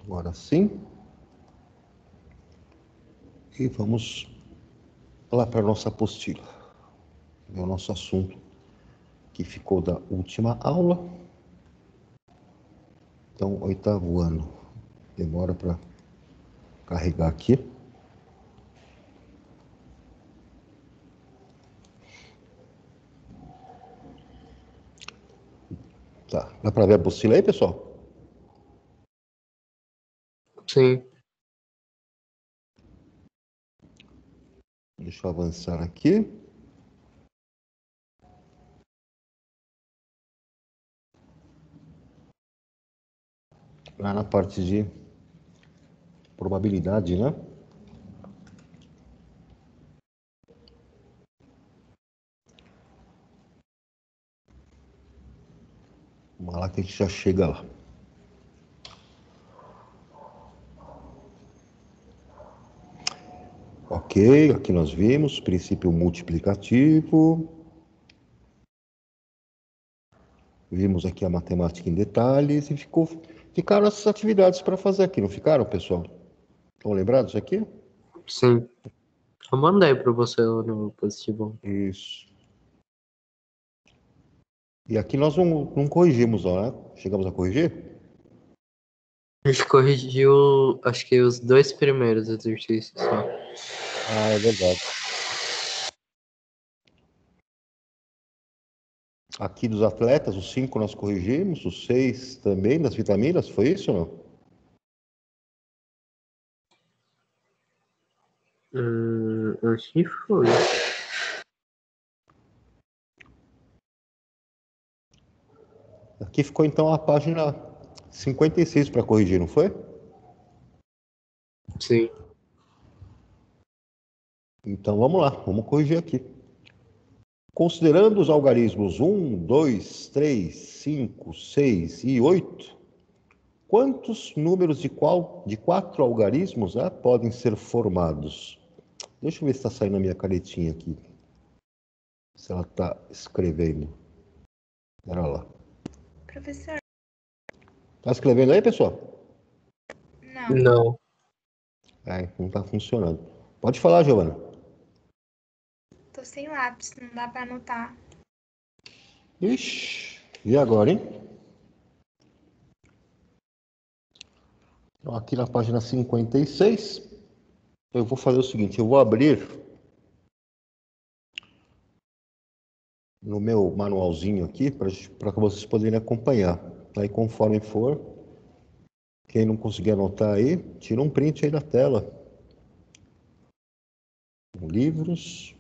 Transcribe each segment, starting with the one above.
Agora sim. E vamos lá para a nossa apostila. É o nosso assunto que ficou da última aula. Então, 8º ano. Demora para carregar aqui. Tá, dá para ver a apostila aí, pessoal? Sim. Deixa eu avançar aqui. Lá na parte de probabilidade, né? Vamos lá que a gente já chega lá. Ok, aqui nós vimos princípio multiplicativo. Vimos aqui a matemática em detalhes e ficaram essas atividades para fazer aqui, não ficaram, pessoal? Estão lembrados aqui? Sim. Eu mandei para você no positivo. Isso. E aqui nós não corrigimos, ó, né? Chegamos a corrigir? A gente corrigiu, acho que os 2 primeiros exercícios só. Ah, é verdade. Aqui dos atletas, os 5 nós corrigimos, os 6 também, das vitaminas, foi isso ou não? Acho que foi. Aqui ficou então a página 56 para corrigir, não foi? Sim. Então vamos lá, vamos corrigir aqui. Considerando os algarismos 1, 2, 3, 5, 6 e 8, quantos números de 4 algarismos podem ser formados? Deixa eu ver se está saindo a minha canetinha aqui. Se ela está escrevendo. Pera lá. Professor, Está escrevendo aí, pessoal? Não. Não está funcionando. Pode falar, Giovana. tô sem lápis, não dá pra anotar. Ixi, e agora, hein? Então, aqui na página 56, eu vou fazer o seguinte, eu vou abrir no meu manualzinho aqui, para que vocês poderem acompanhar. Aí, conforme for, quem não conseguir anotar aí, tira um print aí da tela. Livros.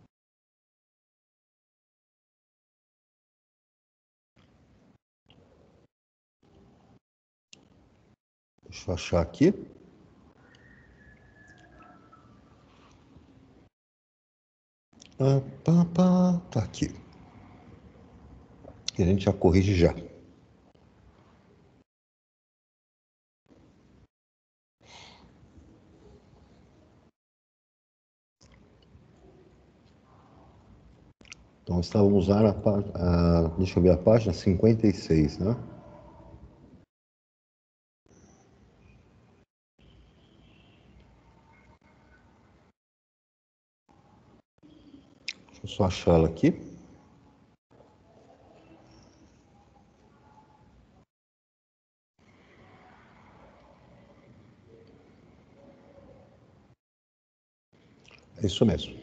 Deixa eu achar aqui. Tá aqui. E a gente já corrige já. Então, estávamos lá deixa eu ver a página 56, né? Deixa eu só achar ela aqui. É isso mesmo.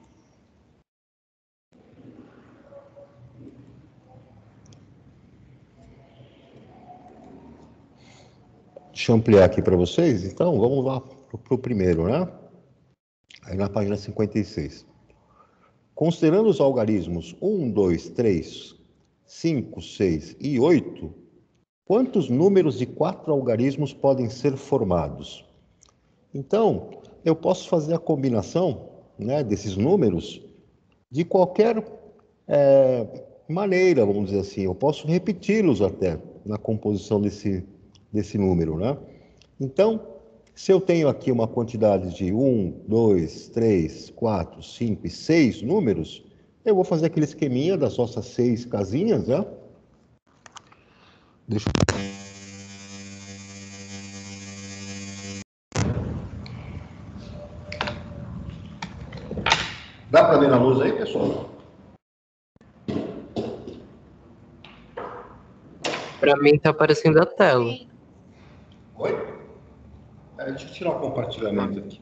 Deixa eu ampliar aqui para vocês. Então, vamos lá para o primeiro, né? Aí na página 56. Considerando os algarismos 1, 2, 3, 5, 6 e 8, quantos números de 4 algarismos podem ser formados? Então, eu posso fazer a combinação, né, desses números de qualquer maneira, vamos dizer assim. Eu posso repeti-los até na composição desse número, né? Então, se eu tenho aqui uma quantidade de 1, 2, 3, 4, 5 e 6 números, eu vou fazer aquele esqueminha das nossas 6 casinhas, né? Deixa eu... Dá para ver na luz aí, pessoal? Pra mim tá aparecendo a tela. Sim. Oi? Deixa eu tirar o compartilhamento aqui.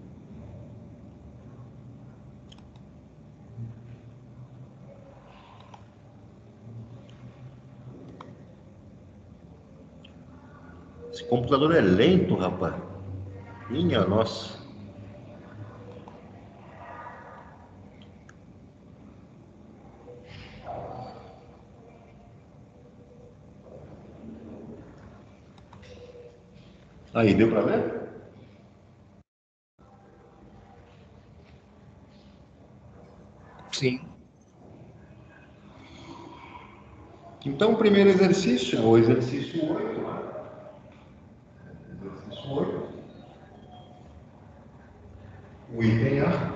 Esse computador é lento, rapaz. Minha nossa. Aí, deu para ver? Sim. Então, o primeiro exercício é o exercício 8, né? Exercício 8. O item A.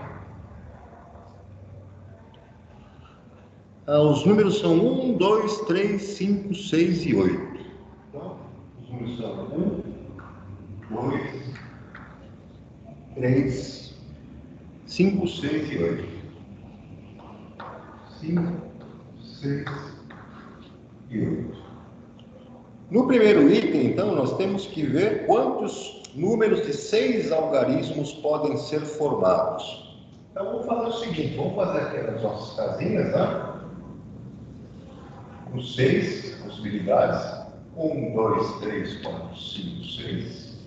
Os números são 1, 2, 3, 5, 6 e 8. Então, os números são 1, 2, 3, 5, 6 e 8. 5, 6 e 8. No primeiro item, então, nós temos que ver quantos números de 6 algarismos podem ser formados. Então, vamos fazer o seguinte, vamos fazer aqui as nossas casinhas, né? Com 6 possibilidades. 1, 2, 3, 4, 5, 6.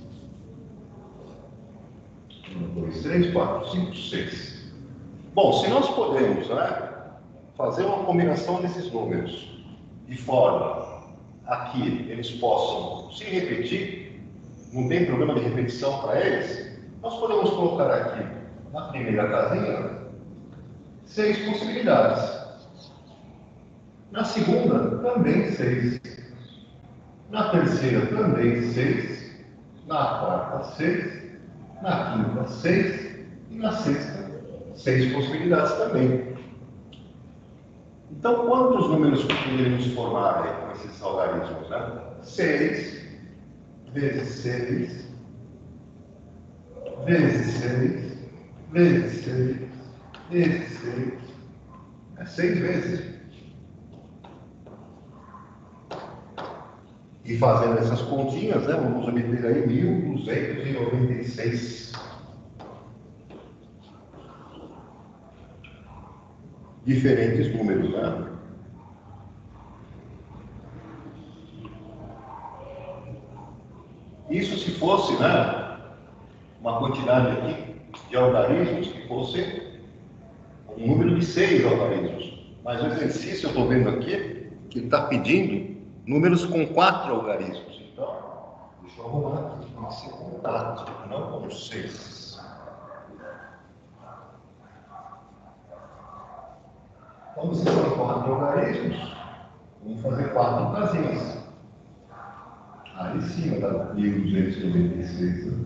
1, 2, 3, 4, 5, 6. Bom, se nós podemos, né, fazer uma combinação desses números de forma aqui eles possam se repetir, não tem problema de repetição para eles, nós podemos colocar aqui na primeira casinha 6 possibilidades. Na segunda, também 6. Na terceira, também 6. Na quarta, 6. Na quinta, 6. E na sexta, 6 possibilidades também. Então, quantos números poderíamos formar aí com esses algarismos, né? 6 vezes 6 vezes 6 vezes 6 vezes 6. É 6 vezes. E fazendo essas continhas, né, vamos obter aí 1.296 diferentes números, né? Isso se fosse, né, uma quantidade aqui de algarismos que fosse um número de 6 algarismos. Mas o exercício, eu estou vendo aqui, que ele está pedindo números com 4 algarismos. Então, deixa eu arrumar aqui, tem que ser com 4, não com 6. Então, se são 4 algarismos, vamos fazer 4 casinhas. Aí sim, vai dar 1.296. Né?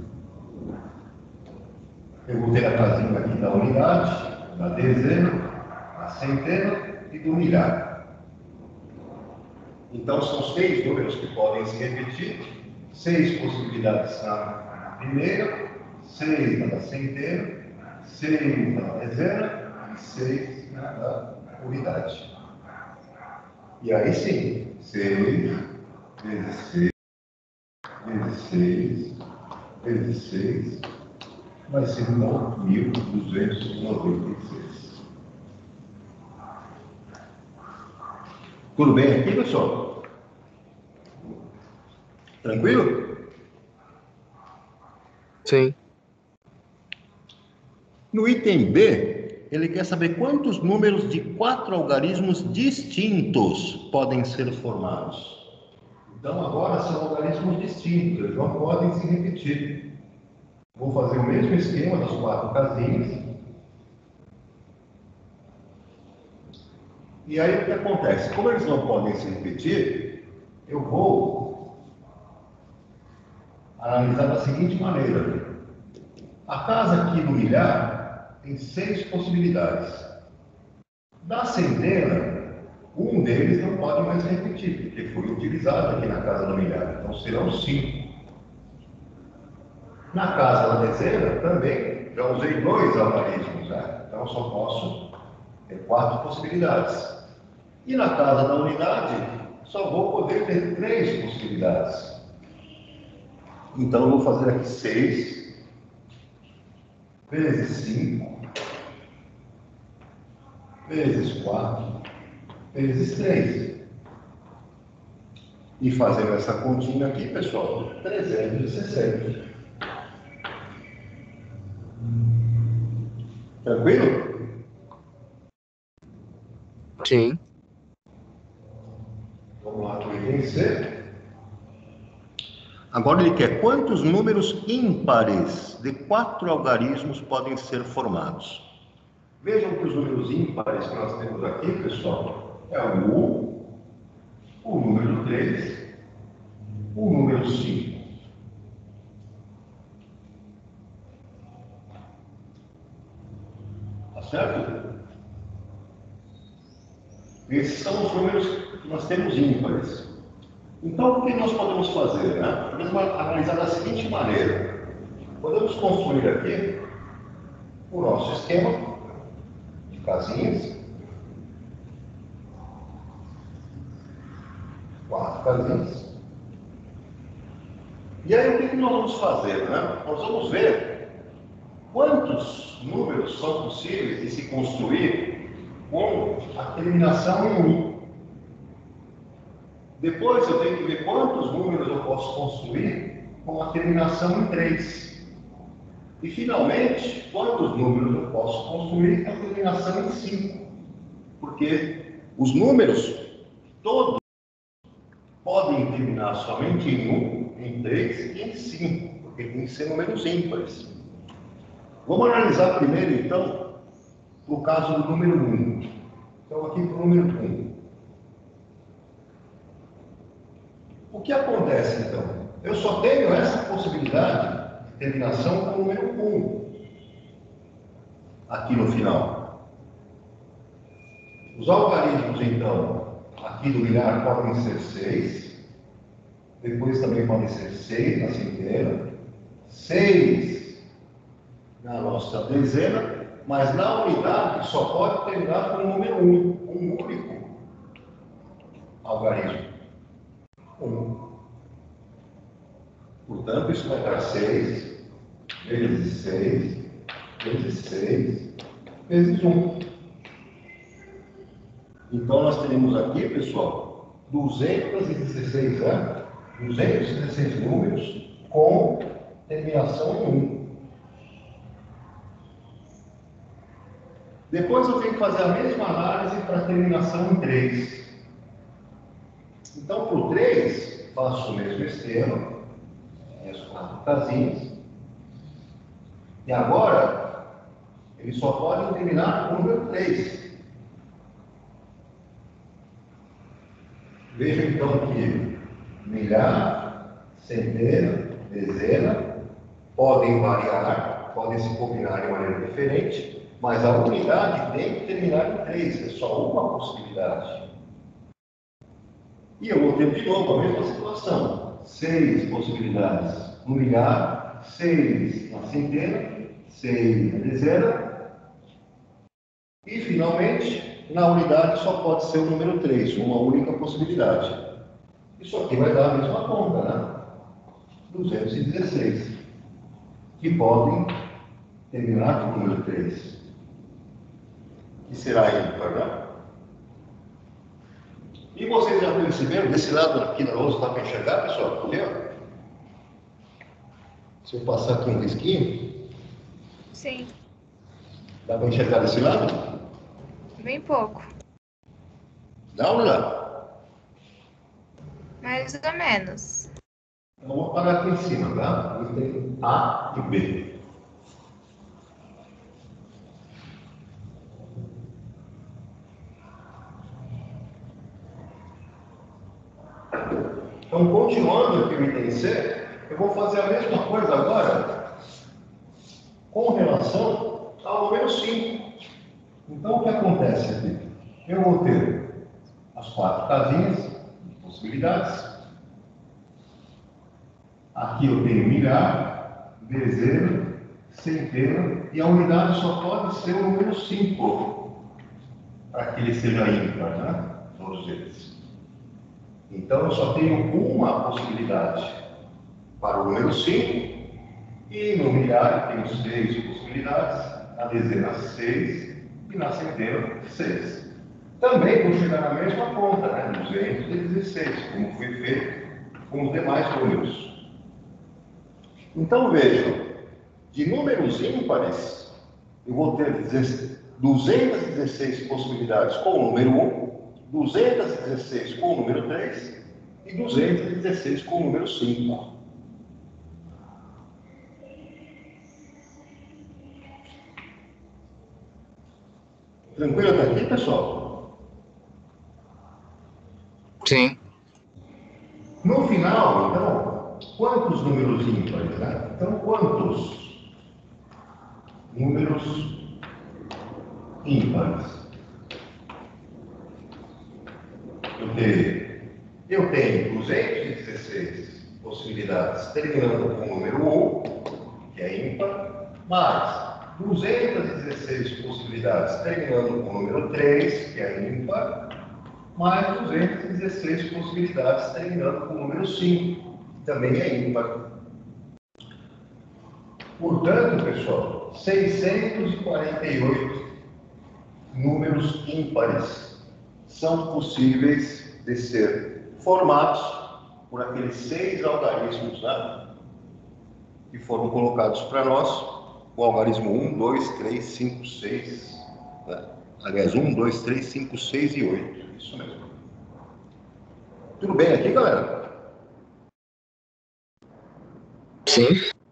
Eu vou ter a casinha aqui da unidade, da dezena, da centena e do milhar. Então, são 6 números que podem se repetir, 6 possibilidades na primeira, 6 na da centena, 6 na dezena e 6 na da unidade. E aí sim, 6 vezes 6 vezes 6 vezes 6 vai ser então 1.296. Tudo bem aqui, pessoal? Tranquilo? Sim. No item B, ele quer saber quantos números de 4 algarismos distintos podem ser formados. Então, agora são algarismos distintos, eles não podem se repetir. Vou fazer o mesmo esquema das 4 casinhas. E aí o que acontece? Como eles não podem se repetir, eu vou analisar da seguinte maneira. A casa aqui do milhar tem 6 possibilidades. Da centena, um deles não pode mais se repetir, porque foi utilizado aqui na casa do milhar. Então serão 5. Na casa da dezena, também, já usei 2 algarismos, né? Então só posso É 4 possibilidades. E na casa da unidade, só vou poder ter 3 possibilidades. Então, eu vou fazer aqui 6 vezes 5 vezes 4 vezes 3. E fazendo essa continha aqui, pessoal, 360. Tranquilo? Sim. Vamos lá para o item C. Agora ele quer quantos números ímpares de 4 algarismos podem ser formados. Vejam que os números ímpares que nós temos aqui, pessoal, é o 1, o número 3, o número 5. Tá certo? Esses são os números que nós temos ímpares. Então, o que nós podemos fazer? Né? Podemos analisar da seguinte maneira. Podemos construir aqui o nosso esquema de casinhas. 4 casinhas. E aí, o que nós vamos fazer? Né? Nós vamos ver quantos números são possíveis de se construir com a terminação em 1. Depois eu tenho que ver quantos números eu posso construir com a terminação em 3. E finalmente, quantos números eu posso construir com a terminação em 5. Porque os números todos podem terminar somente em 1, em 3 e em 5, porque tem que ser números ímpares. Vamos analisar primeiro, então, o caso do número 1. Então, aqui para o número 1. O que acontece, então? Eu só tenho essa possibilidade de terminação com o número 1 aqui no final. Os algarismos, então, aqui do milhar podem ser 6. Depois também podem ser 6 na centena. 6 na nossa dezena. Mas na unidade só pode terminar com o número 1. Um único algarismo. 1. Portanto, isso vai dar 6 vezes 6 vezes 6 vezes 1. Então, nós teremos aqui, pessoal, 216 números com terminação em 1. Depois eu tenho que fazer a mesma análise para a terminação em 3. Então, para o 3, faço o mesmo esquema, as 4 casinhas. E agora, eles só podem terminar com o número 3. Veja então que milhar, centena, dezena podem variar, podem se combinar de maneira diferente, mas a unidade tem que terminar em 3, é só uma possibilidade. E eu vou ter de novo a mesma situação. 6 possibilidades no milhar, 6 na centena, 6 na dezena. E, finalmente, na unidade só pode ser o número 3, uma única possibilidade. Isso aqui vai dar a mesma conta, né? 216. Que podem terminar com o número 3. Que será ímpar, né? E vocês já perceberam, desse lado aqui da lousa, dá para enxergar, pessoal? Aqui, ó. Se eu passar aqui um risquinho. Sim, Dá para enxergar desse lado? bem pouco. Dá ou não dá? Mais ou menos. Então, vou parar aqui em cima, tá? Item A e B. Então, continuando aqui o item C, eu vou fazer a mesma coisa agora com relação ao número 5. Então, o que acontece aqui? Eu vou ter as 4 casinhas de possibilidades. Aqui eu tenho milhar, dezena, centena, e a unidade só pode ser o número 5. para que ele seja ímpar, né? Todos eles. Então, eu só tenho uma possibilidade para o número 5, e no milhar eu tenho 6 possibilidades, na dezena 6 e na centena 6. Também vou chegar na mesma conta, né? 216, como foi feito com os demais números. Então, vejam, de números ímpares, eu vou ter 216 possibilidades com o número 1, 216 com o número 3 e 216 com o número 5. Tranquilo até aqui, pessoal? Sim. No final, então, quantos números ímpares, né? Então, quantos números ímpares eu tenho 216 possibilidades terminando com o número 1, que é ímpar, mais 216 possibilidades terminando com o número 3, que é ímpar, mais 216 possibilidades terminando com o número 5, que também é ímpar. Portanto, pessoal, 648 números ímpares são possíveis de ser formados por aqueles 6 algarismos, né, que foram colocados para nós. O algarismo 1, 2, 3, 5, 6. Né? Aliás, 1, 2, 3, 5, 6 e 8. Isso mesmo. Tudo bem aqui, galera? Sim.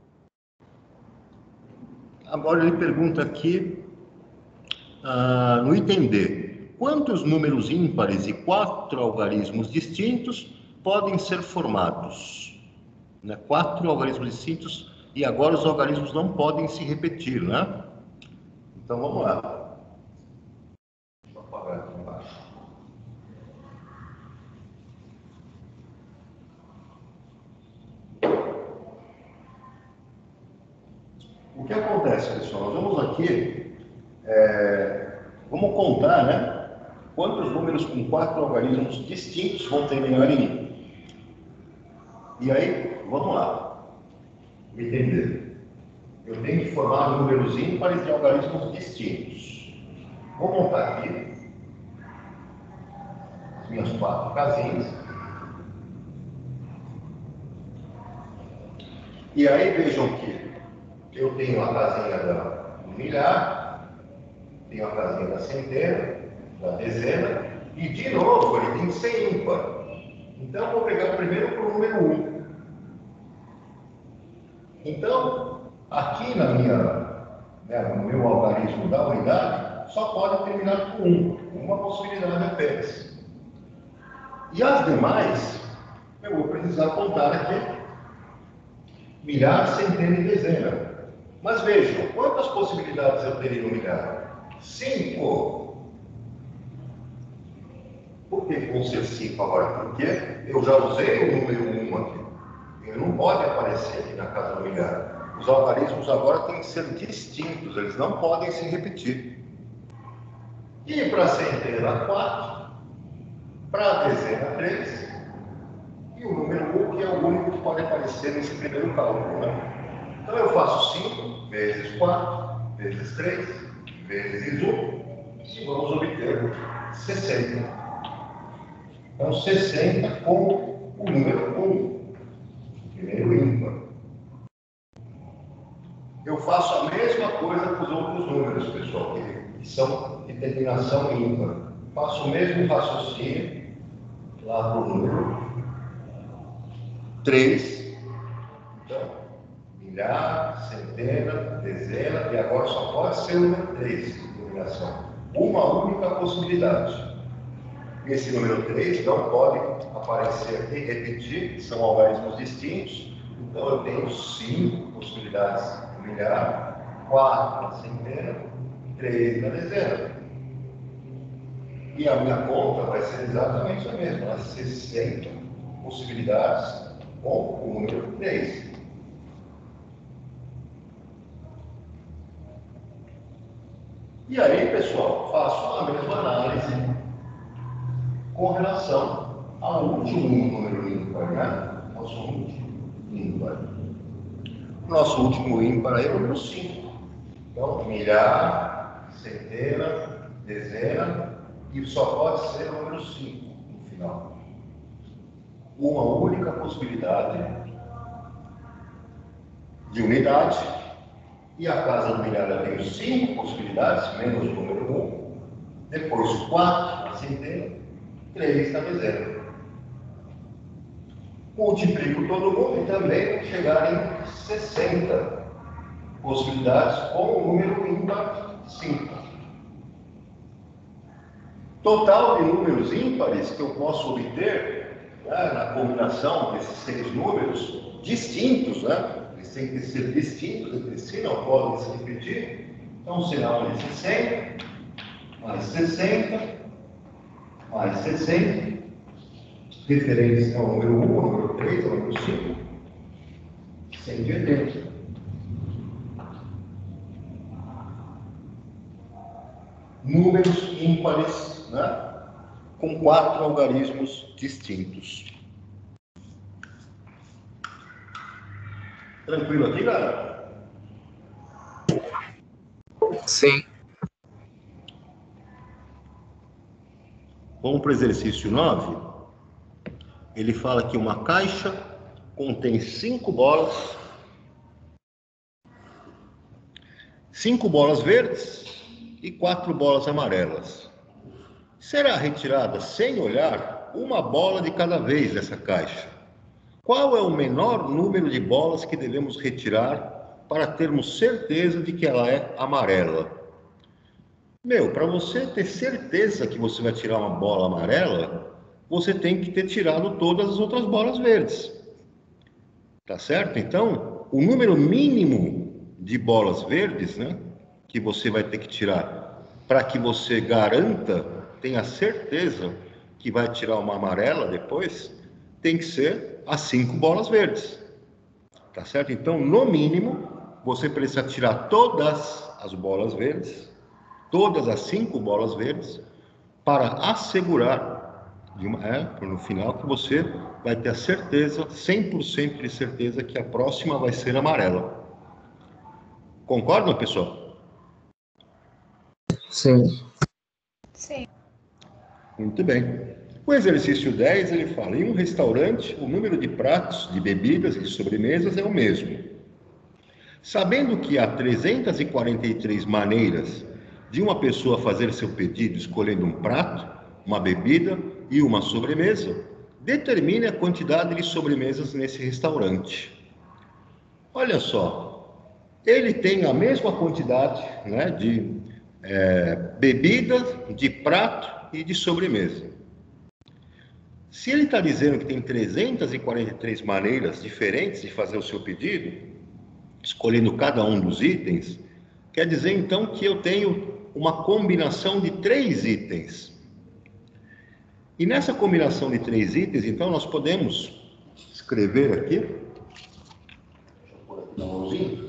Agora ele pergunta aqui, no item D, quantos números ímpares e 4 algarismos distintos podem ser formados? Né? 4 algarismos distintos, e agora os algarismos não podem se repetir, né? Então vamos lá. Deixa eu apagar aqui embaixo. O que acontece, pessoal? Nós vamos aqui, vamos contar, né? Quantos números com 4 algarismos distintos vão terminar em 1. E aí, vamos lá. Entender. Eu tenho que formar números ímpares de algarismos distintos. Vou montar aqui as minhas 4 casinhas. E aí vejam que eu tenho a casinha do milhar, tenho a casinha da centena, da dezena, e de novo ele tem que ser ímpar. Então eu vou pegar primeiro para o número 1. Então, aqui no meu algarismo da unidade, só pode terminar com 1, uma possibilidade apenas. E as demais, eu vou precisar contar aqui milhar, centena e dezena. Mas vejam, quantas possibilidades eu teria no milhar? 5. Por que vão ser 5 agora? Porque eu já usei o número 1 aqui. Ele não pode aparecer aqui na casa do milhar. Os algarismos agora têm que ser distintos, eles não podem se repetir. E para a centena 4, para a dezena 3, e o número 1, que é o único que pode aparecer nesse primeiro cálculo, né? Então eu faço 5 vezes 4, vezes 3, vezes 1, e vamos obter 60. Então 60 com o número 1, primeiro ímpar. Eu faço a mesma coisa com os outros números, pessoal, que são de terminação ímpar. Faço o mesmo raciocínio lá para o número 3. Então, milhar, centena, dezena, e agora só pode ser o número 3 de terminação. Uma única possibilidade. Esse número 3 não pode aparecer aqui, repetir, são algarismos distintos. Então eu tenho 5 possibilidades no milhar, 4 na centena, 3 na dezena. E a minha conta vai ser exatamente a mesma, 60 possibilidades com o número 3. E aí, pessoal, faço a mesma análise com relação ao último número ímpar, né? Nosso último ímpar. O nosso último ímpar aí é o número 5. Então, milhar, centena, dezena, e só pode ser o número 5 no final. Uma única possibilidade de unidade, e a casa do milhar tem 5 possibilidades, menos o número 1, depois 4 na centena, 3 na dezena. Multiplico todo mundo e também vou chegar em 60 possibilidades com o número ímpar 5. Total de números ímpares que eu posso obter, né, na combinação desses 6 números distintos, né? Eles têm que ser distintos entre si, não podem se repetir. Então será de 60, mais 60, mais 60, referentes ao número 1, ao número 3, ao número 5, 180. Números ímpares, né? Com 4 algarismos distintos. Tranquilo aqui, galera? Sim. Vamos para o exercício 9. Ele fala que uma caixa contém 5 bolas, 5 bolas verdes e 4 bolas amarelas. Será retirada sem olhar uma bola de cada vez dessa caixa. Qual é o menor número de bolas que devemos retirar para termos certeza de que ela é amarela? Para você ter certeza que você vai tirar uma bola amarela, você tem que ter tirado todas as outras bolas verdes. Tá certo? Então, o número mínimo de bolas verdes, né, que você vai ter que tirar para que você garanta, tenha certeza que vai tirar uma amarela depois, tem que ser as 5 bolas verdes. Tá certo? Então, no mínimo, você precisa tirar todas as bolas verdes, todas as 5 bolas verdes, para assegurar, no final, que você vai ter a certeza, 100% de certeza, que a próxima vai ser amarela. Concordam, pessoal? Sim. Sim. Muito bem. O exercício 10, ele fala, em um restaurante, o número de pratos, de bebidas e de sobremesas é o mesmo. Sabendo que há 343 maneiras de uma pessoa fazer seu pedido escolhendo um prato, uma bebida e uma sobremesa, determine a quantidade de sobremesas nesse restaurante. Olha só, ele tem a mesma quantidade, né, de bebida, de prato e de sobremesa. Se ele está dizendo que tem 343 maneiras diferentes de fazer o seu pedido, escolhendo cada um dos itens, quer dizer então que eu tenho uma combinação de 3 itens. E nessa combinação de 3 itens, então, nós podemos escrever aqui, deixa eu pôr aqui na mãozinha,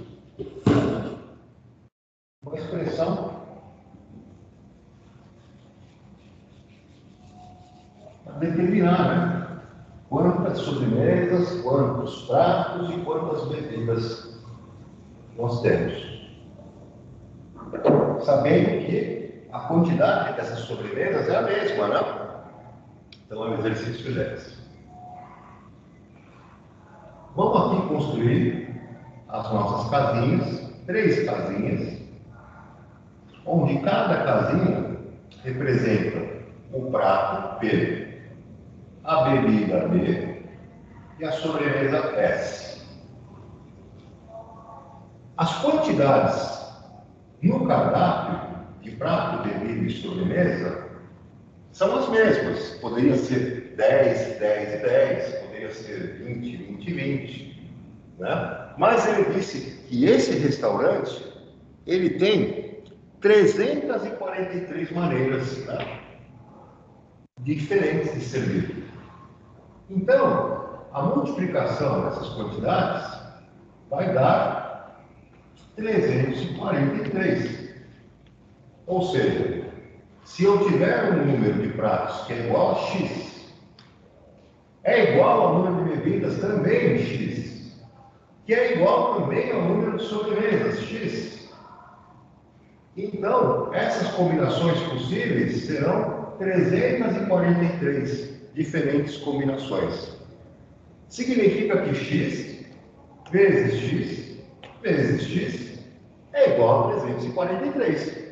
uma expressão para determinar, né? Quantas sobremesas, quantos pratos e quantas bebidas nós temos. Sabendo que a quantidade dessas sobremesas é a mesma, né? Então, é o exercício 10. Vamos aqui construir as nossas casinhas, 3 casinhas, onde cada casinha representa o prato P, a bebida B e a sobremesa S. As quantidades no cardápio de prato, bebida e sobremesa são as mesmas. Poderia ser 10, 10 e 10, poderia ser 20, 20 e 20. Né? Mas ele disse que esse restaurante, ele tem 343 maneiras, né, diferentes de servir. Então, a multiplicação dessas quantidades vai dar 343. Ou seja, se eu tiver um número de pratos que é igual a x, é igual ao número de bebidas também x, que é igual também ao número de sobremesas x. Então, essas combinações possíveis serão 343 diferentes combinações. Significa que x vezes x vezes x é igual a 343.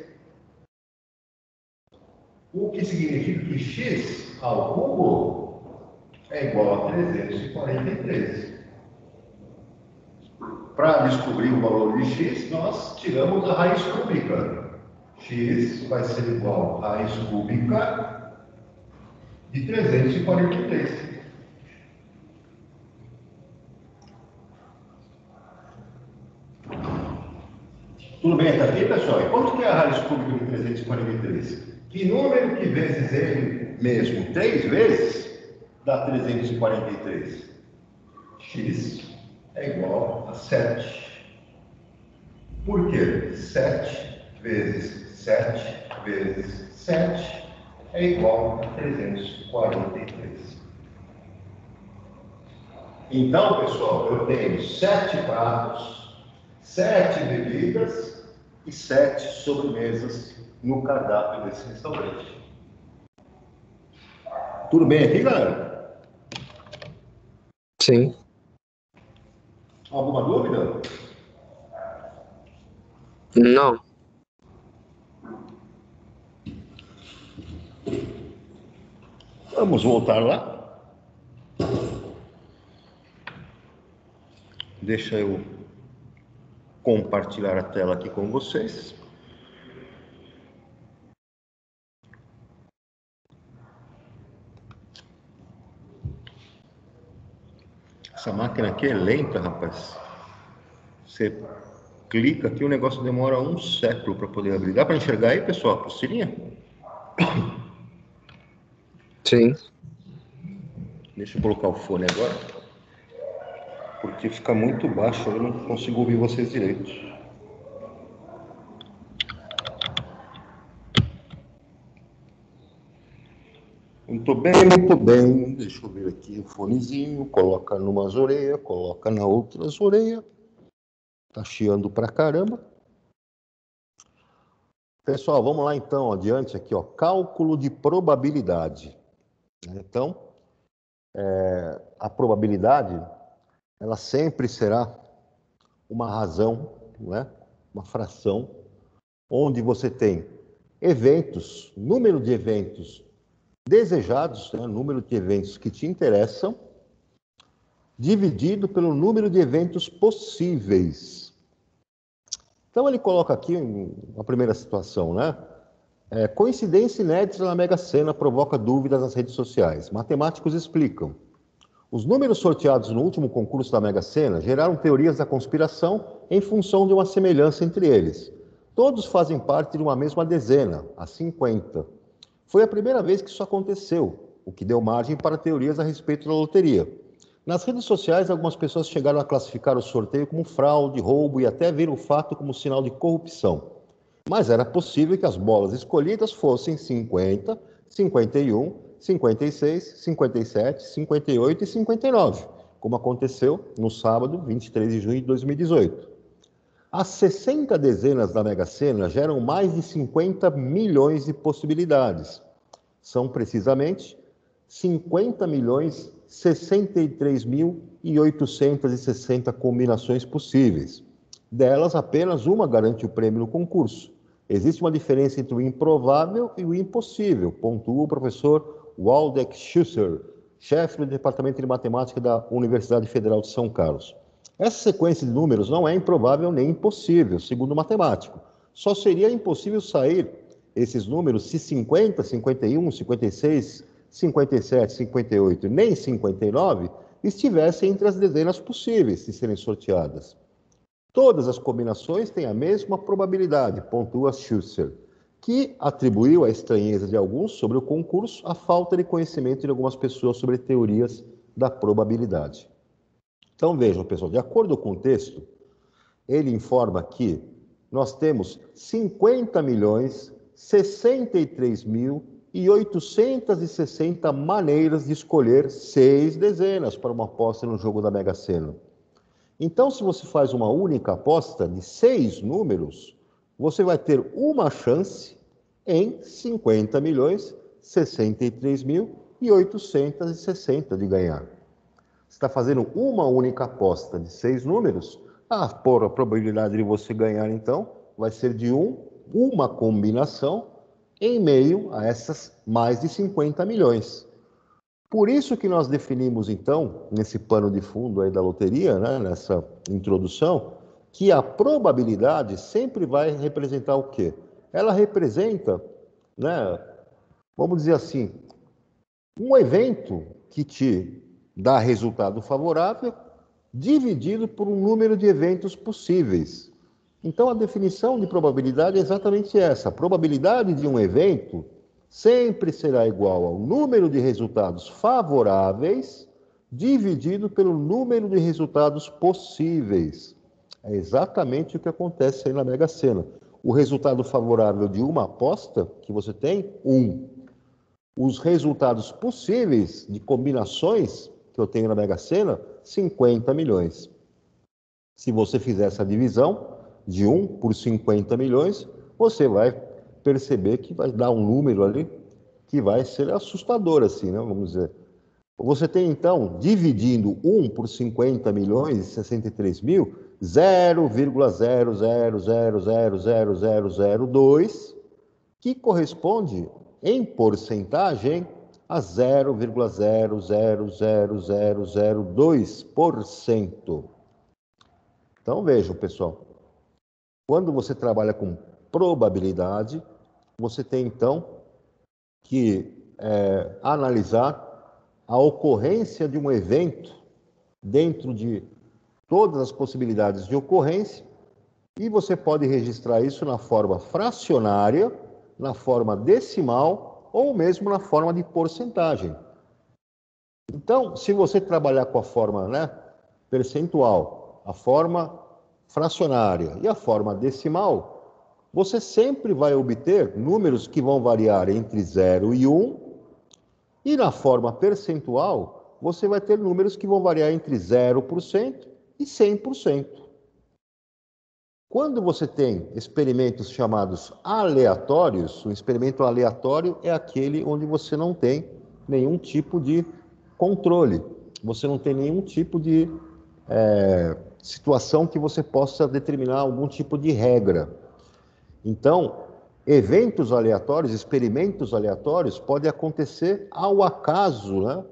O que significa que x ao cubo é igual a 343. Para descobrir o valor de x, nós tiramos a raiz cúbica. X vai ser igual a raiz cúbica de 343. Tudo bem até aqui, pessoal? E quanto que é a raiz cúbica de 343? Que número que vezes ele mesmo 3 vezes dá 343? X é igual a 7. Por quê? 7 vezes 7 vezes 7 é igual a 343. Então, pessoal, eu tenho 7 pratos, 7 bebidas e 7 sobremesas no cardápio desse restaurante. Tudo bem aqui, galera? Sim. Alguma dúvida? Não. Vamos voltar lá. Deixa eu compartilhar a tela aqui com vocês. Essa máquina aqui é lenta, rapaz. Você clica aqui, o negócio demora um século para poder abrir. Dá para enxergar aí, pessoal, a apostila? Sim. Deixa eu colocar o fone agora, porque fica muito baixo, eu não consigo ouvir vocês direito. Muito bem, muito bem. Deixa eu ver aqui o fonezinho, coloca numa orelhas, coloca na outra orelhas. Tá chiando pra caramba. Pessoal, vamos lá então, adiante aqui, ó, cálculo de probabilidade. Então, a probabilidade, ela sempre será uma razão, né? Uma fração, onde você tem eventos, número de eventos desejados, né? Número de eventos que te interessam, dividido pelo número de eventos possíveis. Então ele coloca aqui a primeira situação, né? Coincidência inédita na Mega Sena provoca dúvidas nas redes sociais. Matemáticos explicam. Os números sorteados no último concurso da Mega Sena geraram teorias da conspiração em função de uma semelhança entre eles. Todos fazem parte de uma mesma dezena, a 50. Foi a primeira vez que isso aconteceu, o que deu margem para teorias a respeito da loteria. Nas redes sociais, algumas pessoas chegaram a classificar o sorteio como fraude, roubo e até ver o fato como sinal de corrupção. Mas era possível que as bolas escolhidas fossem 50, 51, 56, 57, 58 e 59, como aconteceu no sábado, 23 de junho de 2018. As 60 dezenas da Mega Sena geram mais de 50 milhões de possibilidades. São precisamente 50 milhões 63.860 combinações possíveis. Delas, apenas uma garante o prêmio no concurso. Existe uma diferença entre o improvável e o impossível, pontua o professor Waldeck Schusser, chefe do Departamento de Matemática da Universidade Federal de São Carlos. Essa sequência de números não é improvável nem impossível, segundo o matemático. Só seria impossível sair esses números se 50, 51, 56, 57, 58 nem 59 estivessem entre as dezenas possíveis de serem sorteadas. Todas as combinações têm a mesma probabilidade, pontua Schusser, que atribuiu a estranheza de alguns sobre o concurso a falta de conhecimento de algumas pessoas sobre teorias da probabilidade. Então vejam, pessoal, de acordo com o texto, ele informa que nós temos 50 milhões 63.860 maneiras de escolher 6 dezenas para uma aposta no jogo da Mega Sena. Então, se você faz uma única aposta de 6 números, você vai ter uma chance em 50.063.860 de ganhar. Você está fazendo uma única aposta de 6 números, a probabilidade de você ganhar, então, vai ser de uma combinação em meio a essas mais de 50 milhões. Por isso que nós definimos, então, nesse pano de fundo aí da loteria, né, nessa introdução, que a probabilidade sempre vai representar o quê? Ela representa, né, vamos dizer assim, um evento que te dá resultado favorável dividido por um número de eventos possíveis. Então, a definição de probabilidade é exatamente essa. A probabilidade de um evento sempre será igual ao número de resultados favoráveis dividido pelo número de resultados possíveis. É exatamente o que acontece aí na Mega Sena. O resultado favorável de uma aposta que você tem, 1. Os resultados possíveis de combinações que eu tenho na Mega Sena, 50 milhões. Se você fizer essa divisão de 1 por 50 milhões, você vai perceber que vai dar um número ali que vai ser assustador, assim, né? Vamos dizer. Você tem, então, dividindo 1 por 50 milhões e 63 mil, 0,000000002, que corresponde, em porcentagem, a 0,00002%. Então, vejam, pessoal, quando você trabalha com probabilidade, você tem, então, que analisar a ocorrência de um evento dentro de todas as possibilidades de ocorrência, e você pode registrar isso na forma fracionária, na forma decimal ou mesmo na forma de porcentagem. Então, se você trabalhar com a forma, né, percentual, a forma fracionária e a forma decimal, você sempre vai obter números que vão variar entre 0 e 1, e na forma percentual, você vai ter números que vão variar entre 0% e 100%. Quando você tem experimentos chamados aleatórios, o experimento aleatório é aquele onde você não tem nenhum tipo de controle, você não tem nenhum tipo de situação que você possa determinar algum tipo de regra. Então, eventos aleatórios, experimentos aleatórios, podem acontecer ao acaso, né?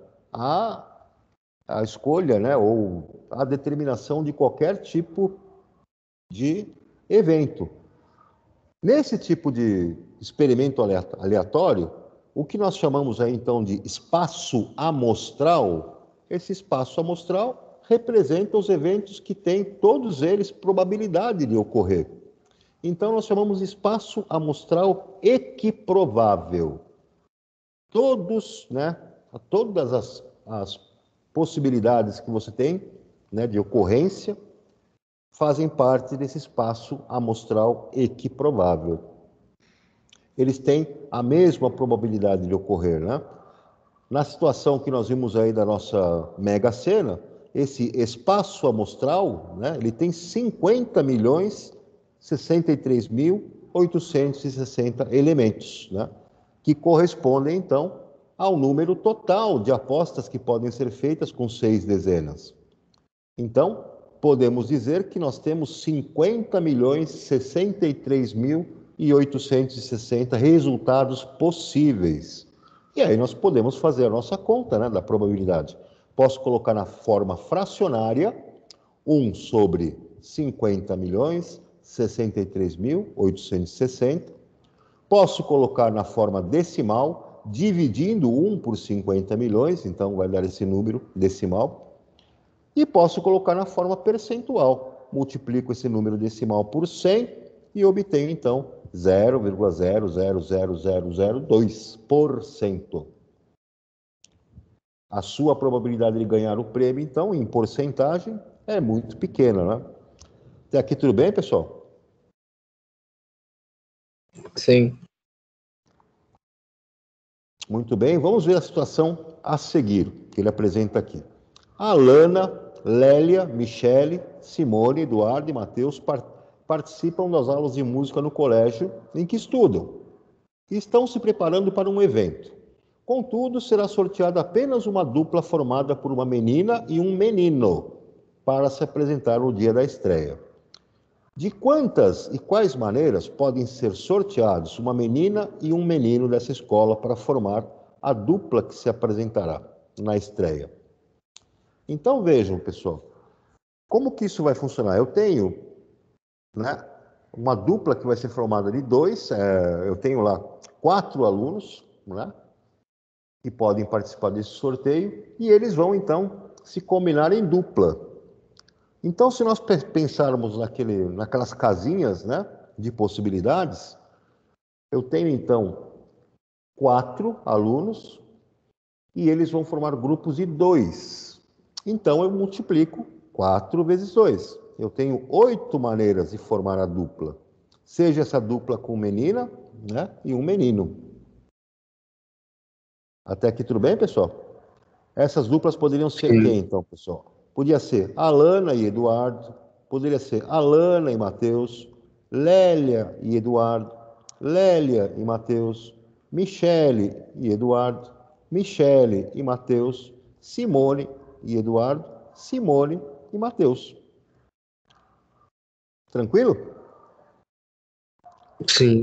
A escolha, né? Ou a determinação de qualquer tipo de evento. Nesse tipo de experimento aleatório, o que nós chamamos aí então de espaço amostral, esse espaço amostral representa os eventos que têm todos eles probabilidade de ocorrer. Então nós chamamos de espaço amostral equiprovável. Todas as possibilidades que você tem, né, de ocorrência fazem parte desse espaço amostral equiprovável. Eles têm a mesma probabilidade de ocorrer, né? Na situação que nós vimos aí da nossa Mega Sena, esse espaço amostral, né, ele tem 50.063.860 elementos, né, que correspondem, então, ao número total de apostas que podem ser feitas com 6 dezenas. Então, podemos dizer que nós temos 50.063.860 resultados possíveis. E aí nós podemos fazer a nossa conta, né, da probabilidade. Posso colocar na forma fracionária 1 sobre 50.063.860. Posso colocar na forma decimal, dividindo 1 por 50 milhões, então vai dar esse número decimal. E posso colocar na forma percentual. Multiplico esse número decimal por 100 e obtenho, então, 0,00002%. A sua probabilidade de ganhar o prêmio, então, em porcentagem, é muito pequena, né? Até aqui tudo bem, pessoal? Sim. Muito bem, vamos ver a situação a seguir, que ele apresenta aqui. Alana, Lélia, Michele, Simone, Eduardo e Matheus participam das aulas de música no colégio em que estudam e estão se preparando para um evento. Contudo, será sorteada apenas uma dupla formada por uma menina e um menino para se apresentar no dia da estreia. De quantas e quais maneiras podem ser sorteados uma menina e um menino dessa escola para formar a dupla que se apresentará na estreia? Então vejam, pessoal, como que isso vai funcionar? Eu tenho, né, uma dupla que vai ser formada de dois, eu tenho lá 4 alunos, né, que podem participar desse sorteio, e eles vão então se combinar em dupla. Então, se nós pensarmos naquelas casinhas, né, de possibilidades, eu tenho então 4 alunos e eles vão formar grupos de 2. Então, eu multiplico 4 vezes 2. Eu tenho 8 maneiras de formar a dupla. Seja essa dupla com menina, né, e um menino. Até aqui tudo bem, pessoal? Essas duplas poderiam ser quem, então, pessoal? Podia ser Alana e Eduardo, poderia ser Alana e Matheus, Lélia e Eduardo, Lélia e Matheus, Michele e Eduardo, Michele e Matheus, Simone e Eduardo, Simone e Matheus. Tranquilo? Sim.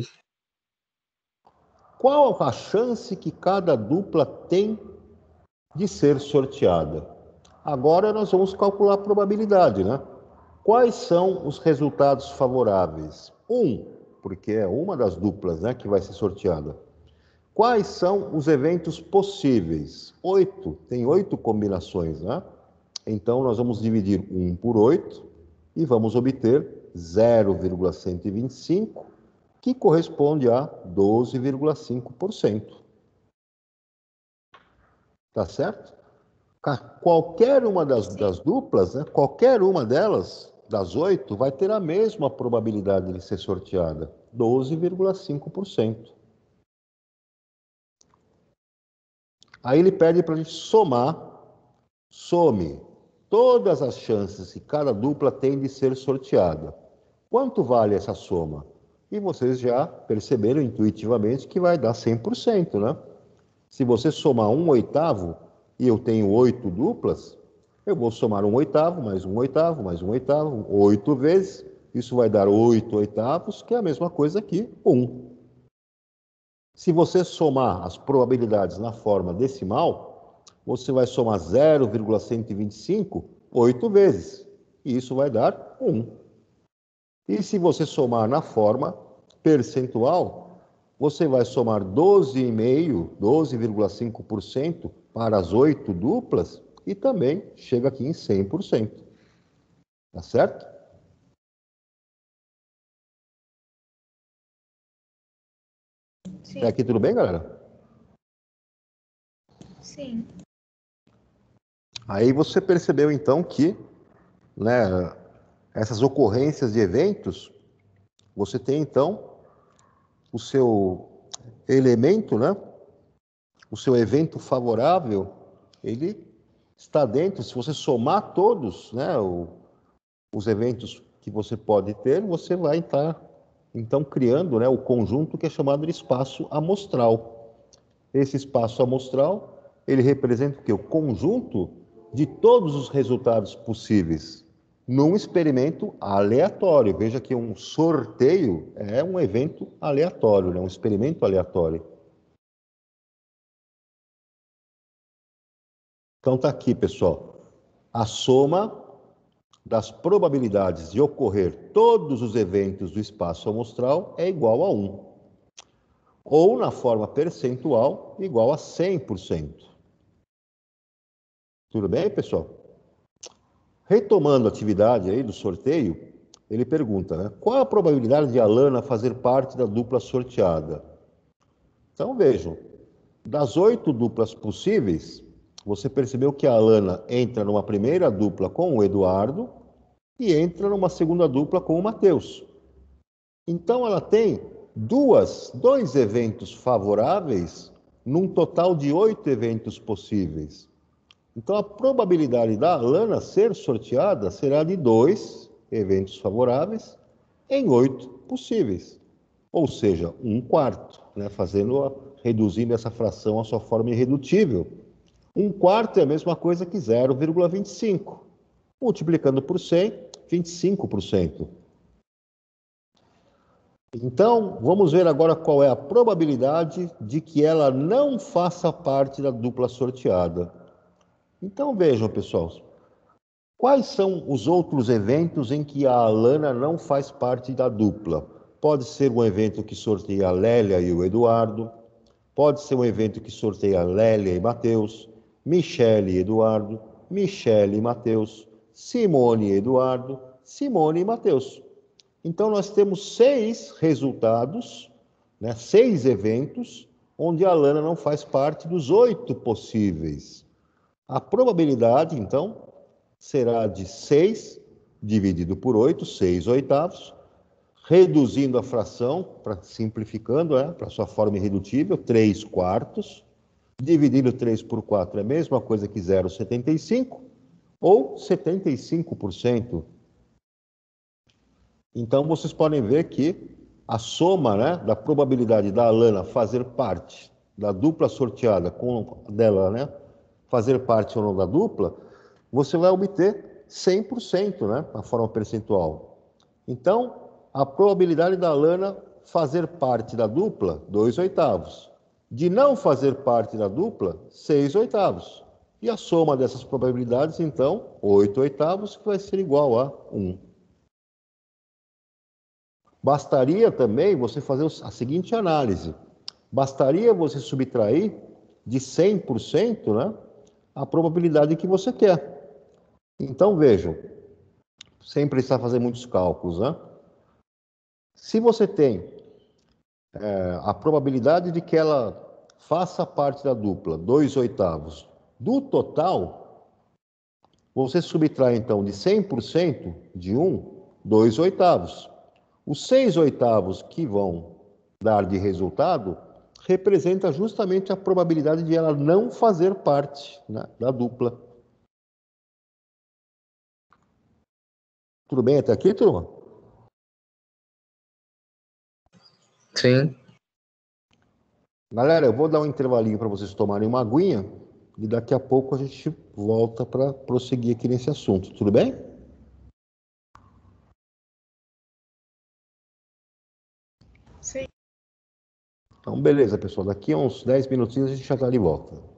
Qual a chance que cada dupla tem de ser sorteada? Agora nós vamos calcular a probabilidade, né? Quais são os resultados favoráveis? 1, porque é uma das duplas, né, que vai ser sorteada. Quais são os eventos possíveis? 8, tem 8 combinações, né? Então nós vamos dividir 1 por 8 e vamos obter 0,125, que corresponde a 12,5%. Tá certo? Qualquer uma das duplas, né, qualquer uma delas, das 8, vai ter a mesma probabilidade de ser sorteada, 12,5%. Aí ele pede para a gente somar, some todas as chances que cada dupla tem de ser sorteada. Quanto vale essa soma? E vocês já perceberam intuitivamente que vai dar 100%, né? Se você somar 1/8 e eu tenho 8 duplas, eu vou somar 1/8 mais 1/8 mais 1/8, 8 vezes. Isso vai dar 8/8, que é a mesma coisa que 1. Se você somar as probabilidades na forma decimal, você vai somar 0,125 8 vezes. E isso vai dar 1. E se você somar na forma percentual, você vai somar 12,5% para as 8 duplas e também chega aqui em 100%. Tá certo? Sim. Até aqui tudo bem, galera? Sim. Aí você percebeu então que, né, essas ocorrências de eventos, você tem então o seu elemento, né? O seu evento favorável, ele está dentro. Se você somar todos, né, os eventos que você pode ter, você vai estar então criando, né, o conjunto que é chamado de espaço amostral. Esse espaço amostral, ele representa o quê? O conjunto de todos os resultados possíveis num experimento aleatório. Veja que um sorteio é um evento aleatório, né? Um experimento aleatório. Então está aqui, pessoal, a soma das probabilidades de ocorrer todos os eventos do espaço amostral é igual a 1. Ou, na forma percentual, igual a 100%. Tudo bem, pessoal? Retomando a atividade aí do sorteio, ele pergunta, né, qual a probabilidade de Alana fazer parte da dupla sorteada? Então, vejam, das 8 duplas possíveis, você percebeu que a Alana entra numa primeira dupla com o Eduardo e entra numa segunda dupla com o Matheus. Então, ela tem dois eventos favoráveis num total de 8 eventos possíveis. Então, a probabilidade da Alana ser sorteada será de 2 eventos favoráveis em 8 possíveis. Ou seja, 1/4, né? Reduzindo essa fração à sua forma irredutível. 1/4 é a mesma coisa que 0,25. Multiplicando por 100, 25%. Então, vamos ver agora qual é a probabilidade de que ela não faça parte da dupla sorteada. Então, vejam, pessoal, quais são os outros eventos em que a Alana não faz parte da dupla? Pode ser um evento que sorteia a Lélia e o Eduardo, pode ser um evento que sorteia a Lélia e Matheus, Michele e Eduardo, Michele e Matheus, Simone e Eduardo, Simone e Matheus. Então, nós temos 6 resultados, né, 6 eventos, onde a Alana não faz parte dos 8 possíveis. A probabilidade, então, será de 6 dividido por 8, 6/8, reduzindo a fração, simplificando, para sua forma irredutível, 3/4, dividindo 3 por 4 é a mesma coisa que 0,75, ou 75%. Então, vocês podem ver que a soma, né, da probabilidade da Alana fazer parte da dupla sorteada com dela, né, fazer parte ou não da dupla, você vai obter 100%, né, na forma percentual. Então, a probabilidade da Alana fazer parte da dupla, 2/8. De não fazer parte da dupla, 6/8. E a soma dessas probabilidades, então, 8/8, que vai ser igual a 1. Bastaria também você fazer a seguinte análise. Bastaria você subtrair de 100%, né, a probabilidade que você quer. Então, vejam, sem precisar fazer muitos cálculos, né? Se você tem a probabilidade de que ela faça parte da dupla, 2/8, do total, você subtrai, então, de 100% de 1, 2/8. Os 6/8 que vão dar de resultado representa justamente a probabilidade de ela não fazer parte, né, da dupla. Tudo bem até aqui, turma? Sim. Galera, eu vou dar um intervalinho para vocês tomarem uma aguinha e daqui a pouco a gente volta para prosseguir aqui nesse assunto. Tudo bem? Sim. Então, beleza, pessoal. Daqui a uns 10 minutinhos a gente já está de volta.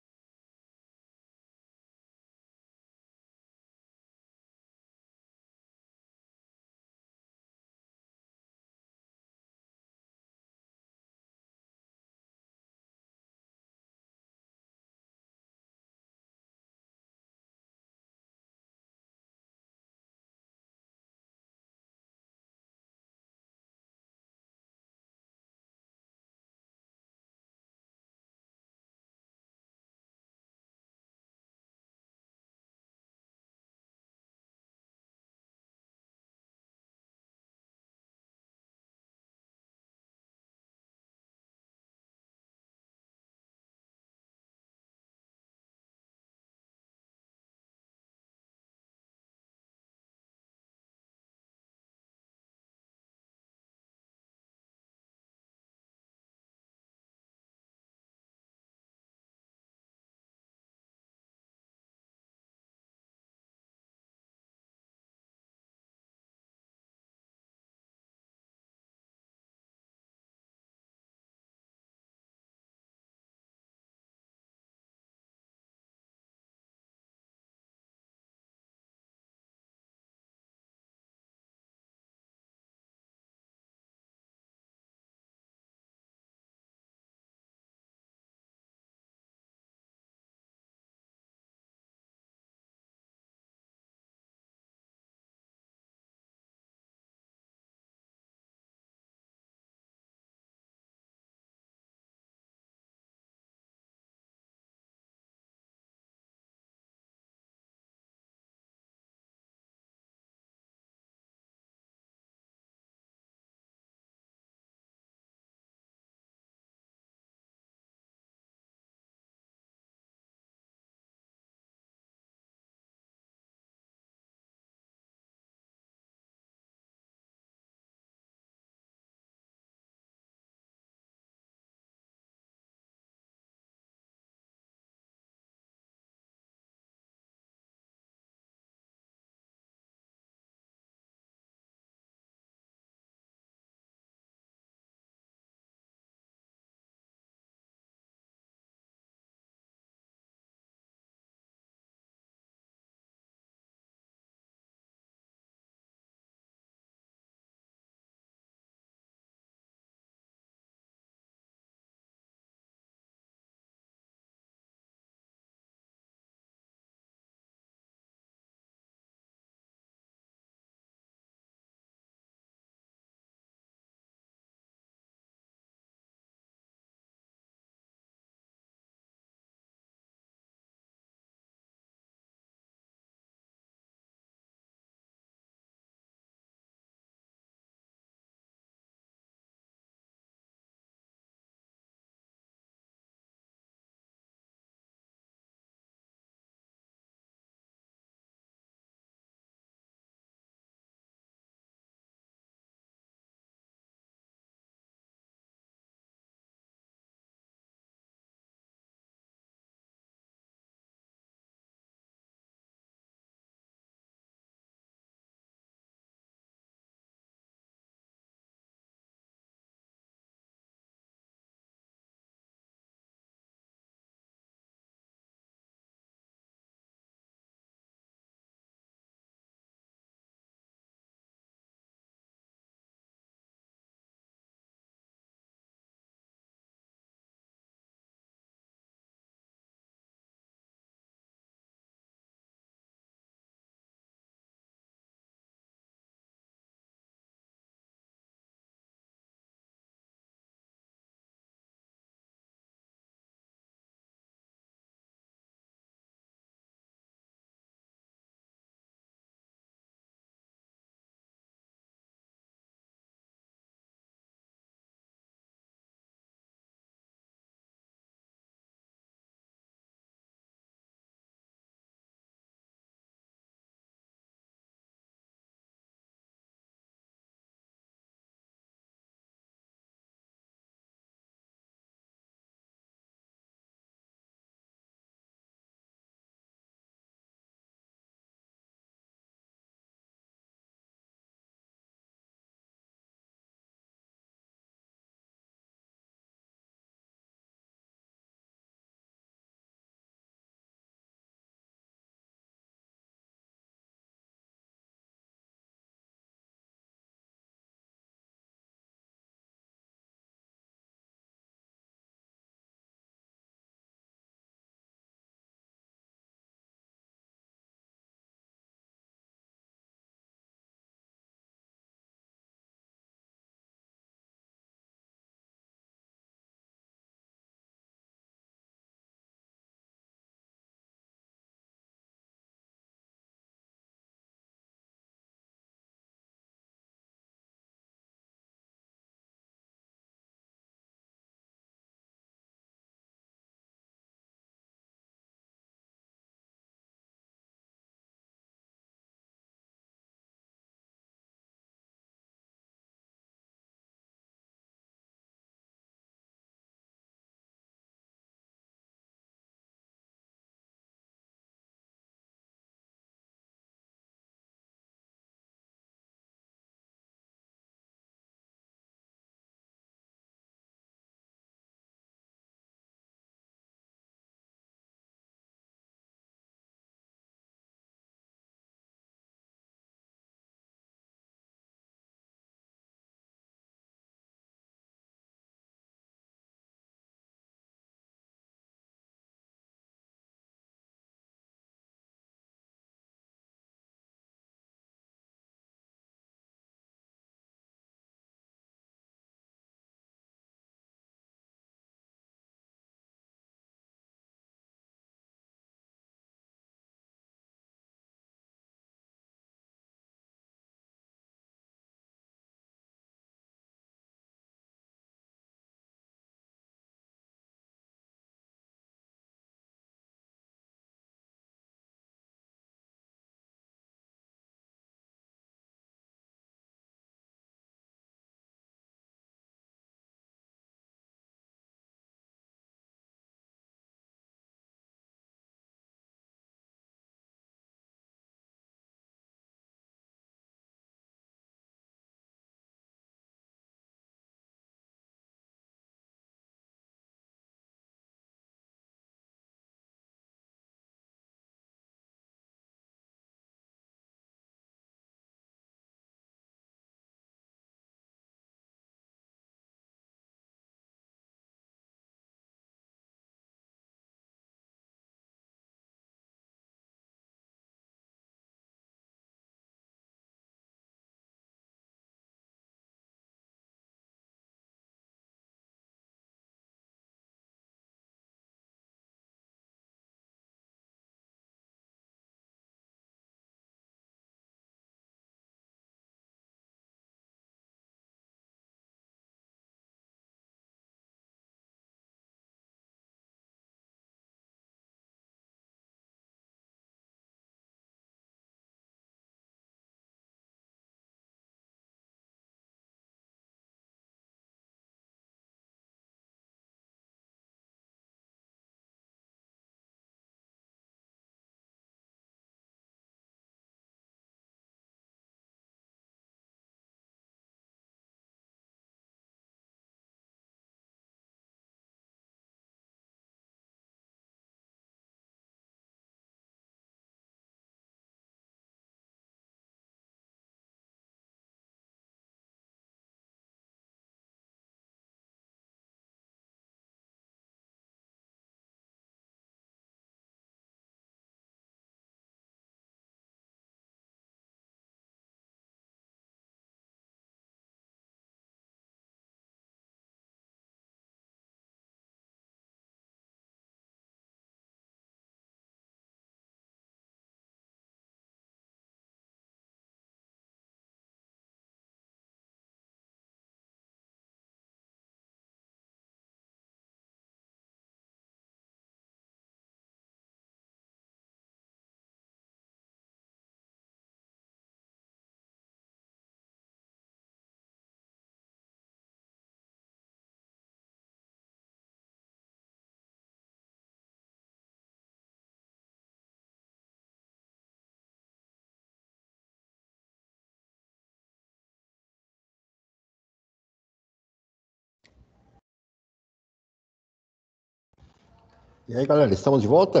E aí, galera, estamos de volta?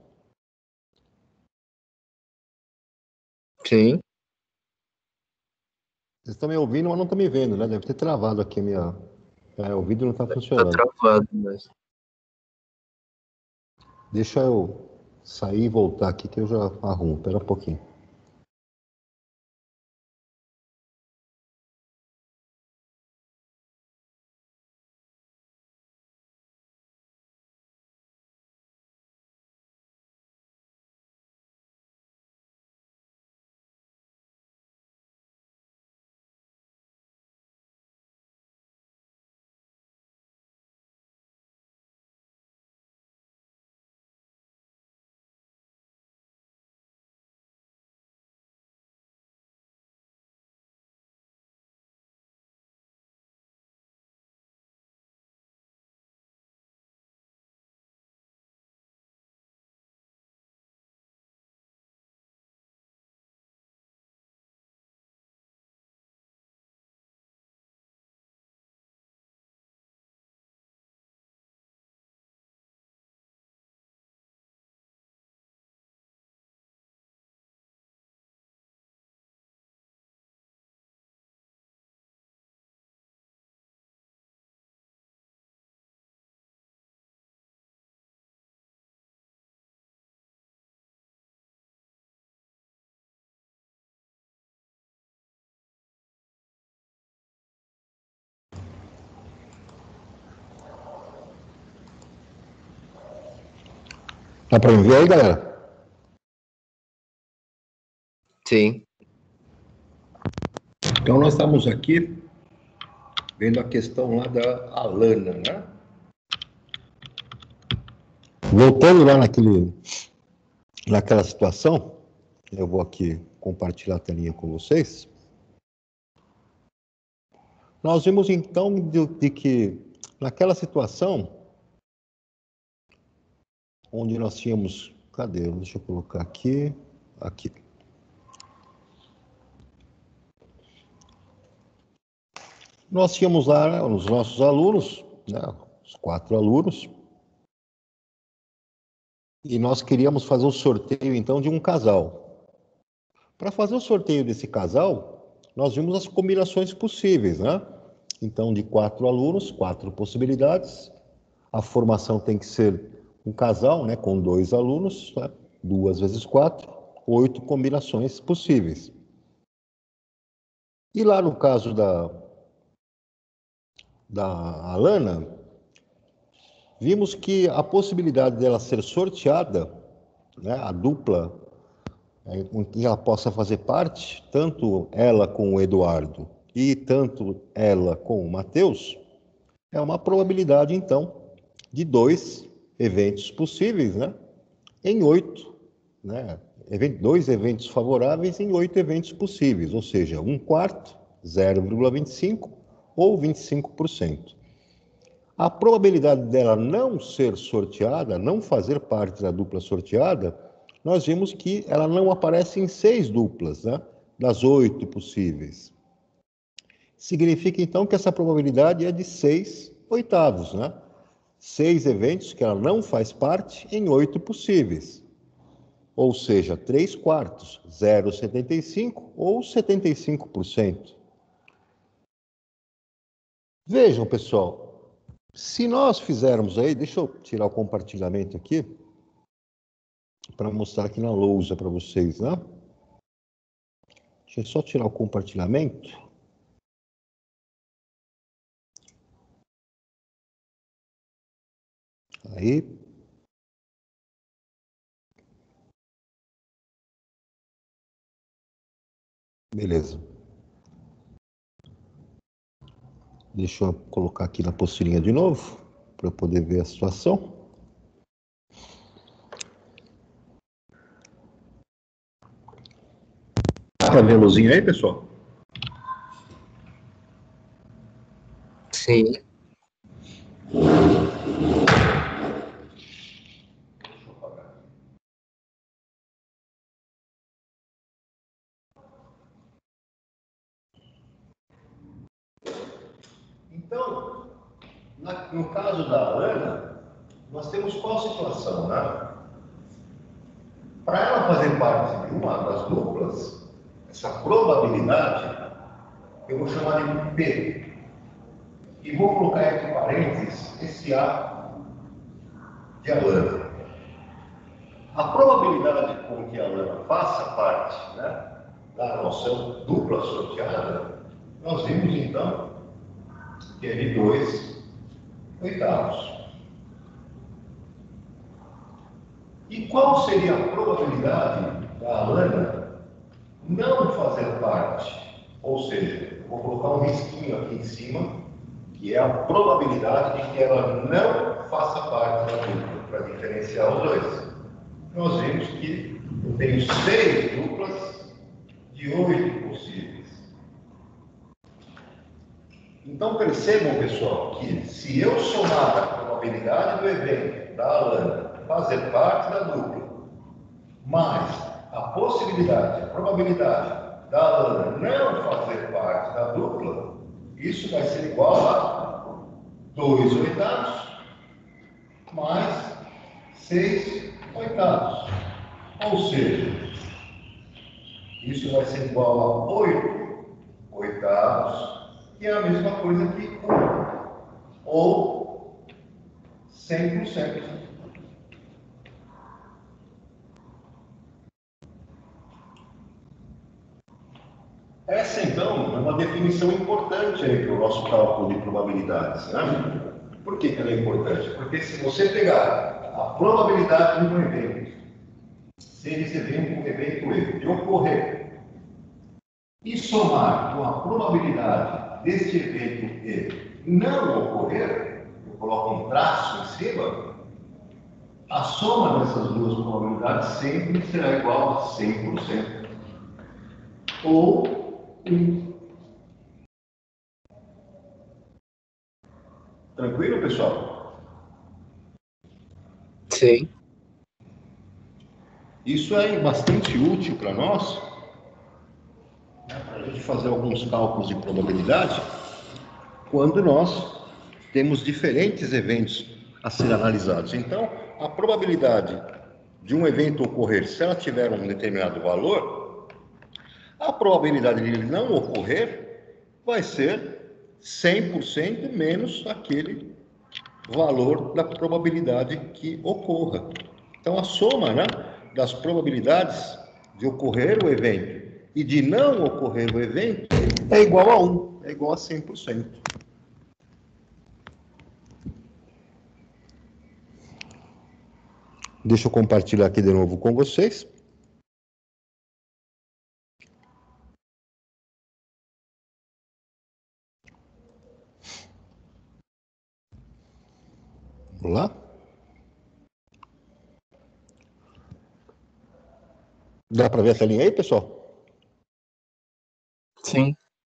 Sim, Vocês estão me ouvindo, mas não estão me vendo, né? Deve ter travado aqui a minha... o vídeo não está tá funcionando. travado, mas. Deixa eu sair e voltar aqui que eu já arrumo. Espera um pouquinho. Dá para me ver aí, galera? Sim, Então, nós estamos aqui vendo a questão lá da Alana, né? Voltando lá naquela situação, eu vou aqui compartilhar a telinha com vocês. Nós vimos então de que naquela situação onde nós tínhamos, cadê? Deixa eu colocar aqui. Nós tínhamos lá, né, os nossos alunos, né, os 4 alunos, e nós queríamos fazer o sorteio então de um casal. Para fazer o sorteio desse casal, nós vimos as combinações possíveis, né? Então, de 4 alunos, 4 possibilidades. A formação tem que ser um casal, né, com 2 alunos, né? 2 vezes 4, 8 combinações possíveis. E lá no caso da Alana, vimos que a possibilidade dela ser sorteada, né, a dupla, em que ela possa fazer parte, tanto ela com o Eduardo e tanto ela com o Matheus, é uma probabilidade, então, de 2 eventos possíveis, né, em 8, né, 2 eventos favoráveis em 8 eventos possíveis, ou seja, 1/4, 0,25 ou 25%. A probabilidade dela não ser sorteada, não fazer parte da dupla sorteada, nós vimos que ela não aparece em 6 duplas, né, das 8 possíveis. Significa então que essa probabilidade é de 6/8, né? 6 eventos que ela não faz parte em 8 possíveis. Ou seja, 3/4, 0,75 ou 75%. Vejam, pessoal, se nós fizermos aí, deixa eu tirar o compartilhamento aqui, para mostrar aqui na lousa para vocês, né? Deixa eu só tirar o compartilhamento. Aí. Beleza. Deixa eu colocar aqui na postilinha de novo, para eu poder ver a situação. Dá para ver a luzinha aí, pessoal? sim. Então, no caso da Ana, nós temos qual situação, né? Para ela fazer parte de uma das duplas, essa probabilidade, eu vou chamar de P. E vou colocar entre parênteses esse A de Alana. A probabilidade com que a Alana faça parte, né, da nossa dupla sorteada, nós vimos então que é de 2/8. E qual seria a probabilidade da Alana não fazer parte? Ou seja, eu vou colocar um risquinho aqui em cima, que é a probabilidade de que ela não faça parte da dupla, para diferenciar os dois. Nós vimos que eu tenho 6 duplas de 8 possíveis. Então percebam, pessoal, que se eu somar a probabilidade do evento da Alana fazer parte da dupla, mais a possibilidade, a probabilidade da Alana não fazer parte da dupla, isso vai ser igual a 2/8 mais 6/8. Ou seja, isso vai ser igual a 8/8, que é a mesma coisa que 1, ou 100%. Essa, então, é uma definição importante aí para o nosso cálculo de probabilidades, né? Por que ela é importante? Porque se você pegar a probabilidade de um evento, ser esse evento um evento E, de ocorrer, e somar com a probabilidade desse evento E não ocorrer, eu coloco um traço em cima, a soma dessas duas probabilidades sempre será igual a 100%. Ou 1. Tranquilo, pessoal? Sim. Isso é bastante útil para nós, né, para a gente fazer alguns cálculos de probabilidade, quando nós temos diferentes eventos a ser analisados. Então, a probabilidade de um evento ocorrer, se ela tiver um determinado valor, a probabilidade de ele não ocorrer vai ser 100% menos aquele valor da probabilidade que ocorra. Então, a soma, né, das probabilidades de ocorrer o evento e de não ocorrer o evento é igual a 1, é igual a 100%. Deixa eu compartilhar aqui de novo com vocês. Vamos lá? Dá para ver essa linha aí, pessoal? Sim.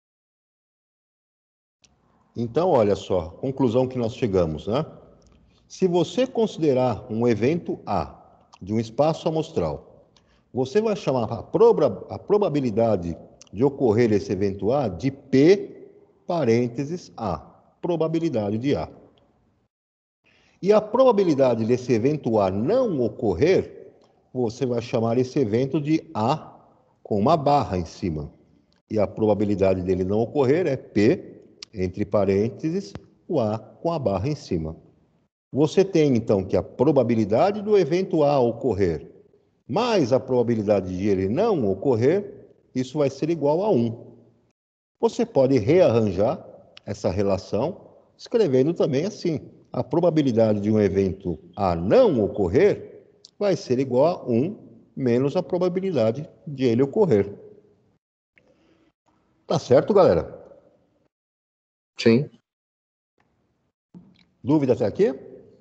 Então, olha só, conclusão que nós chegamos, né? Se você considerar um evento A de um espaço amostral, você vai chamar a probabilidade de ocorrer esse evento A de P parênteses A, probabilidade de A. E a probabilidade desse evento A não ocorrer, você vai chamar esse evento de A com uma barra em cima. E a probabilidade dele não ocorrer é P, entre parênteses, o A com a barra em cima. Você tem, então, que a probabilidade do evento A ocorrer mais a probabilidade de ele não ocorrer, isso vai ser igual a 1. Você pode rearranjar essa relação escrevendo também assim. A probabilidade de um evento A não ocorrer vai ser igual a 1 menos a probabilidade de ele ocorrer. Tá certo, galera? Sim. Dúvida até aqui?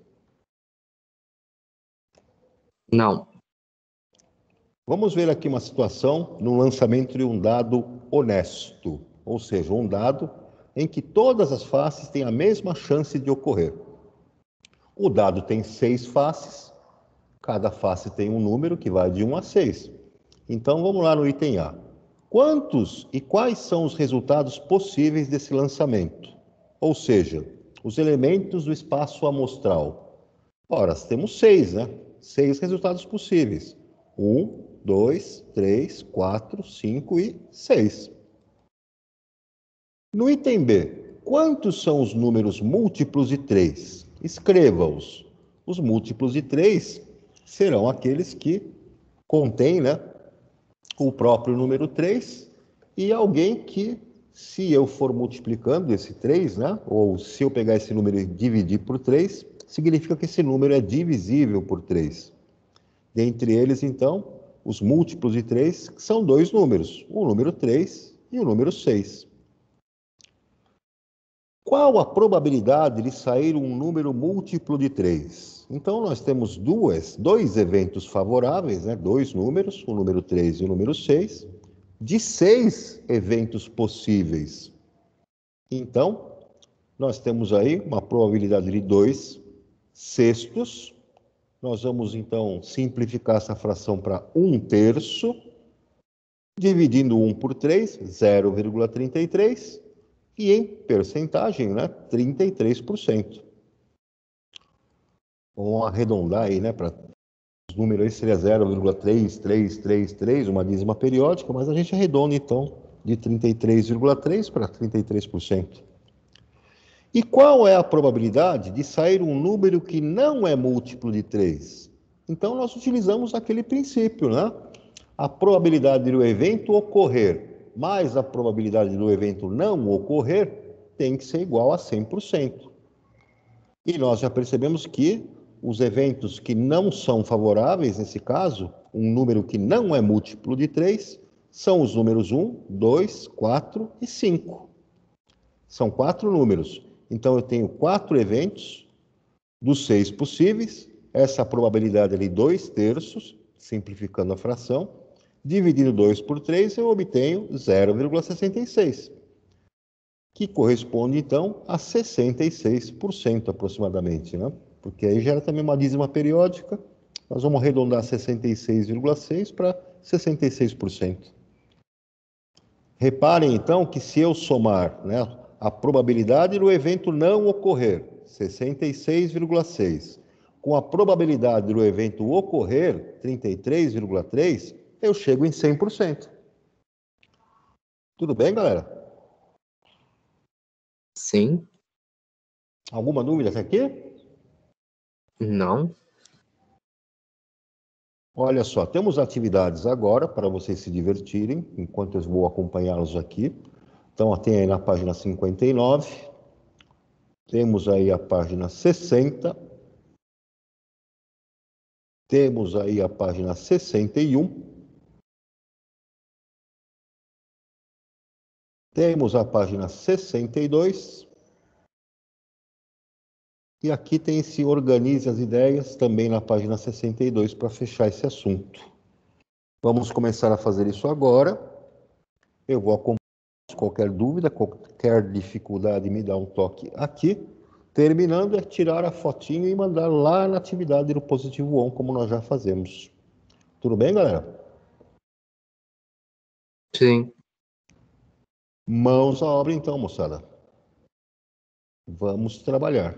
Não. Vamos ver aqui uma situação no lançamento de um dado honesto, ou seja, um dado em que todas as faces têm a mesma chance de ocorrer. O dado tem 6 faces, cada face tem um número que vai de 1 a 6. Então vamos lá no item A. Quantos e quais são os resultados possíveis desse lançamento? Ou seja, os elementos do espaço amostral. Ora, temos 6, né? 6 resultados possíveis. 1, 2, 3, 4, 5 e 6. No item B, quantos são os números múltiplos de 3? Escreva-os. Os múltiplos de 3 serão aqueles que contêm, né, o próprio número 3 e alguém que, se eu for multiplicando esse 3, né, ou se eu pegar esse número e dividir por 3, significa que esse número é divisível por 3. Dentre eles, então, os múltiplos de 3 são dois números, o número 3 e o número 6. Qual a probabilidade de sair um número múltiplo de 3? Então, nós temos dois eventos favoráveis, né? Dois números, o número 3 e o número 6, de 6 eventos possíveis. Então, nós temos aí uma probabilidade de 2 sextos. Nós vamos, então, simplificar essa fração para 1 terço. Dividindo 1 por 3, 0,33. E em percentagem, né, 33%. Vamos arredondar aí, né, para os números aí seria 0,3333, uma dízima periódica, mas a gente arredonda então de 33,3 para 33%. E qual é a probabilidade de sair um número que não é múltiplo de 3? Então nós utilizamos aquele princípio, né? A probabilidade do evento ocorrer mais a probabilidade do evento não ocorrer tem que ser igual a 100%. E nós já percebemos que os eventos que não são favoráveis, nesse caso, um número que não é múltiplo de 3, são os números 1, 2, 4 e 5. São 4 números. Então, eu tenho 4 eventos dos 6 possíveis. Essa probabilidade é de 2 terços, simplificando a fração. Dividindo 2 por 3, eu obtenho 0,66, que corresponde, então, a 66% aproximadamente, né? Porque aí gera também uma dízima periódica. Nós vamos arredondar 66,6 para 66%. Reparem, então, que se eu somar, né, a probabilidade do evento não ocorrer, 66,6, com a probabilidade do evento ocorrer, 33,3, eu chego em 100%. Tudo bem, galera? Sim? Alguma dúvida até aqui? Não? Olha só, temos atividades agora para vocês se divertirem, enquanto eu vou acompanhá-los aqui. Então, tem aí na página 59, temos aí a página 60, temos aí a página 61, temos a página 62, e aqui tem esse Organize as Ideias, também na página 62, para fechar esse assunto. Vamos começar a fazer isso agora. Eu vou acompanhar. Qualquer dúvida, qualquer dificuldade, me dá um toque aqui. Terminando, é tirar a fotinho e mandar lá na atividade do Positivo On, como nós já fazemos. Tudo bem, galera? Sim. Mãos à obra então, moçada. Vamos trabalhar.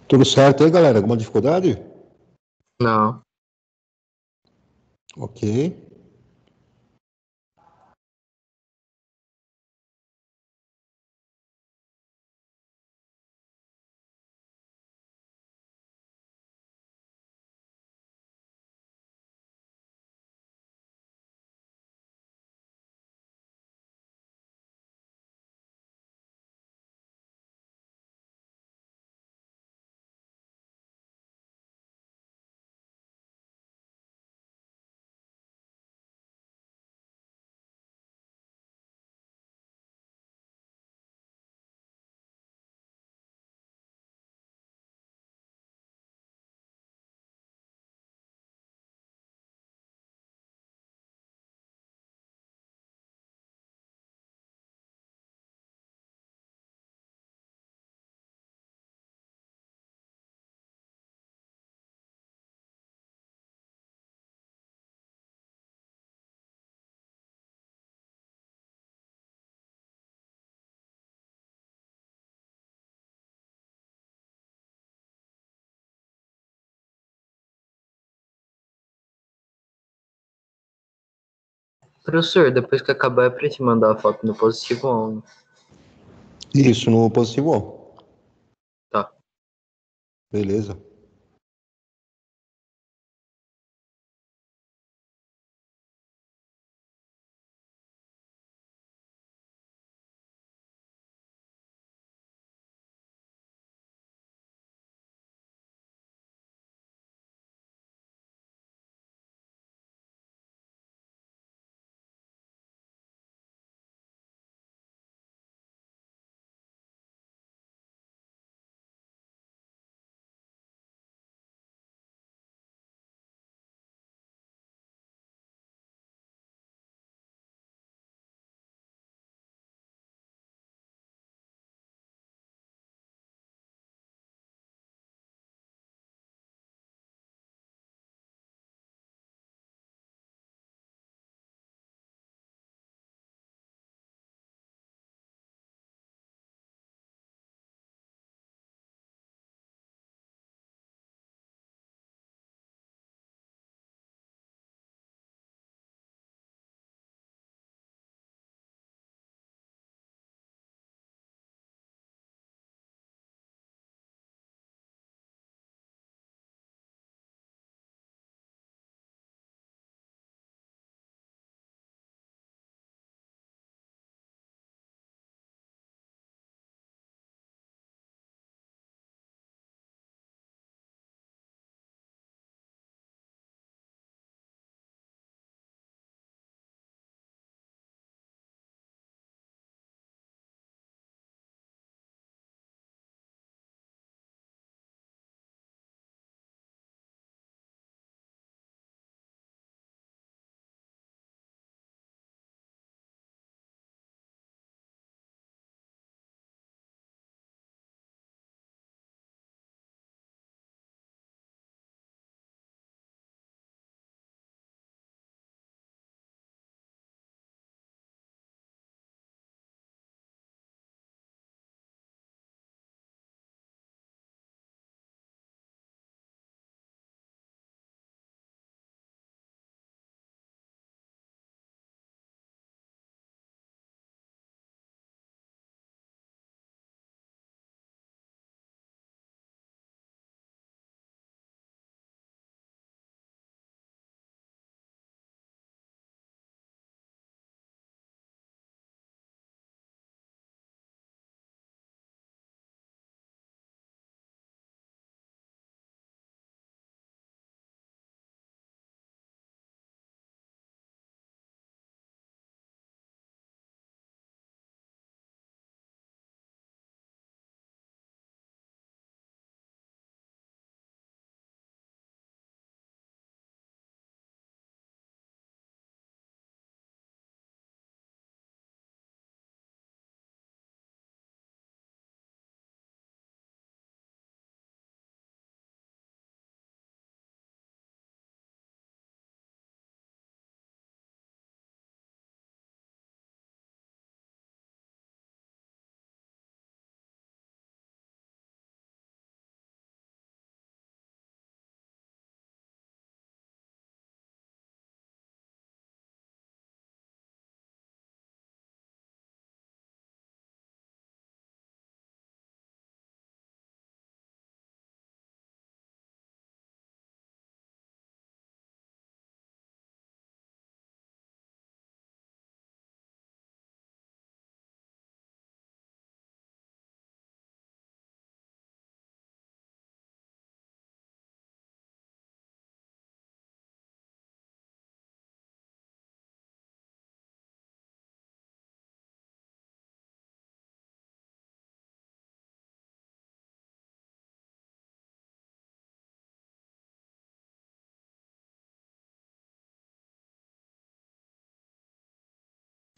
Tudo certo aí, galera? Alguma dificuldade? Não. Ok. Professor, depois que acabar é pra te mandar a foto no positivo ou no... Isso, no positivo. Tá. Beleza.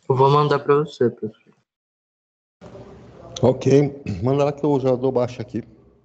Eu vou mandar pra você, professor. Ok, manda lá que eu já dou baixa aqui.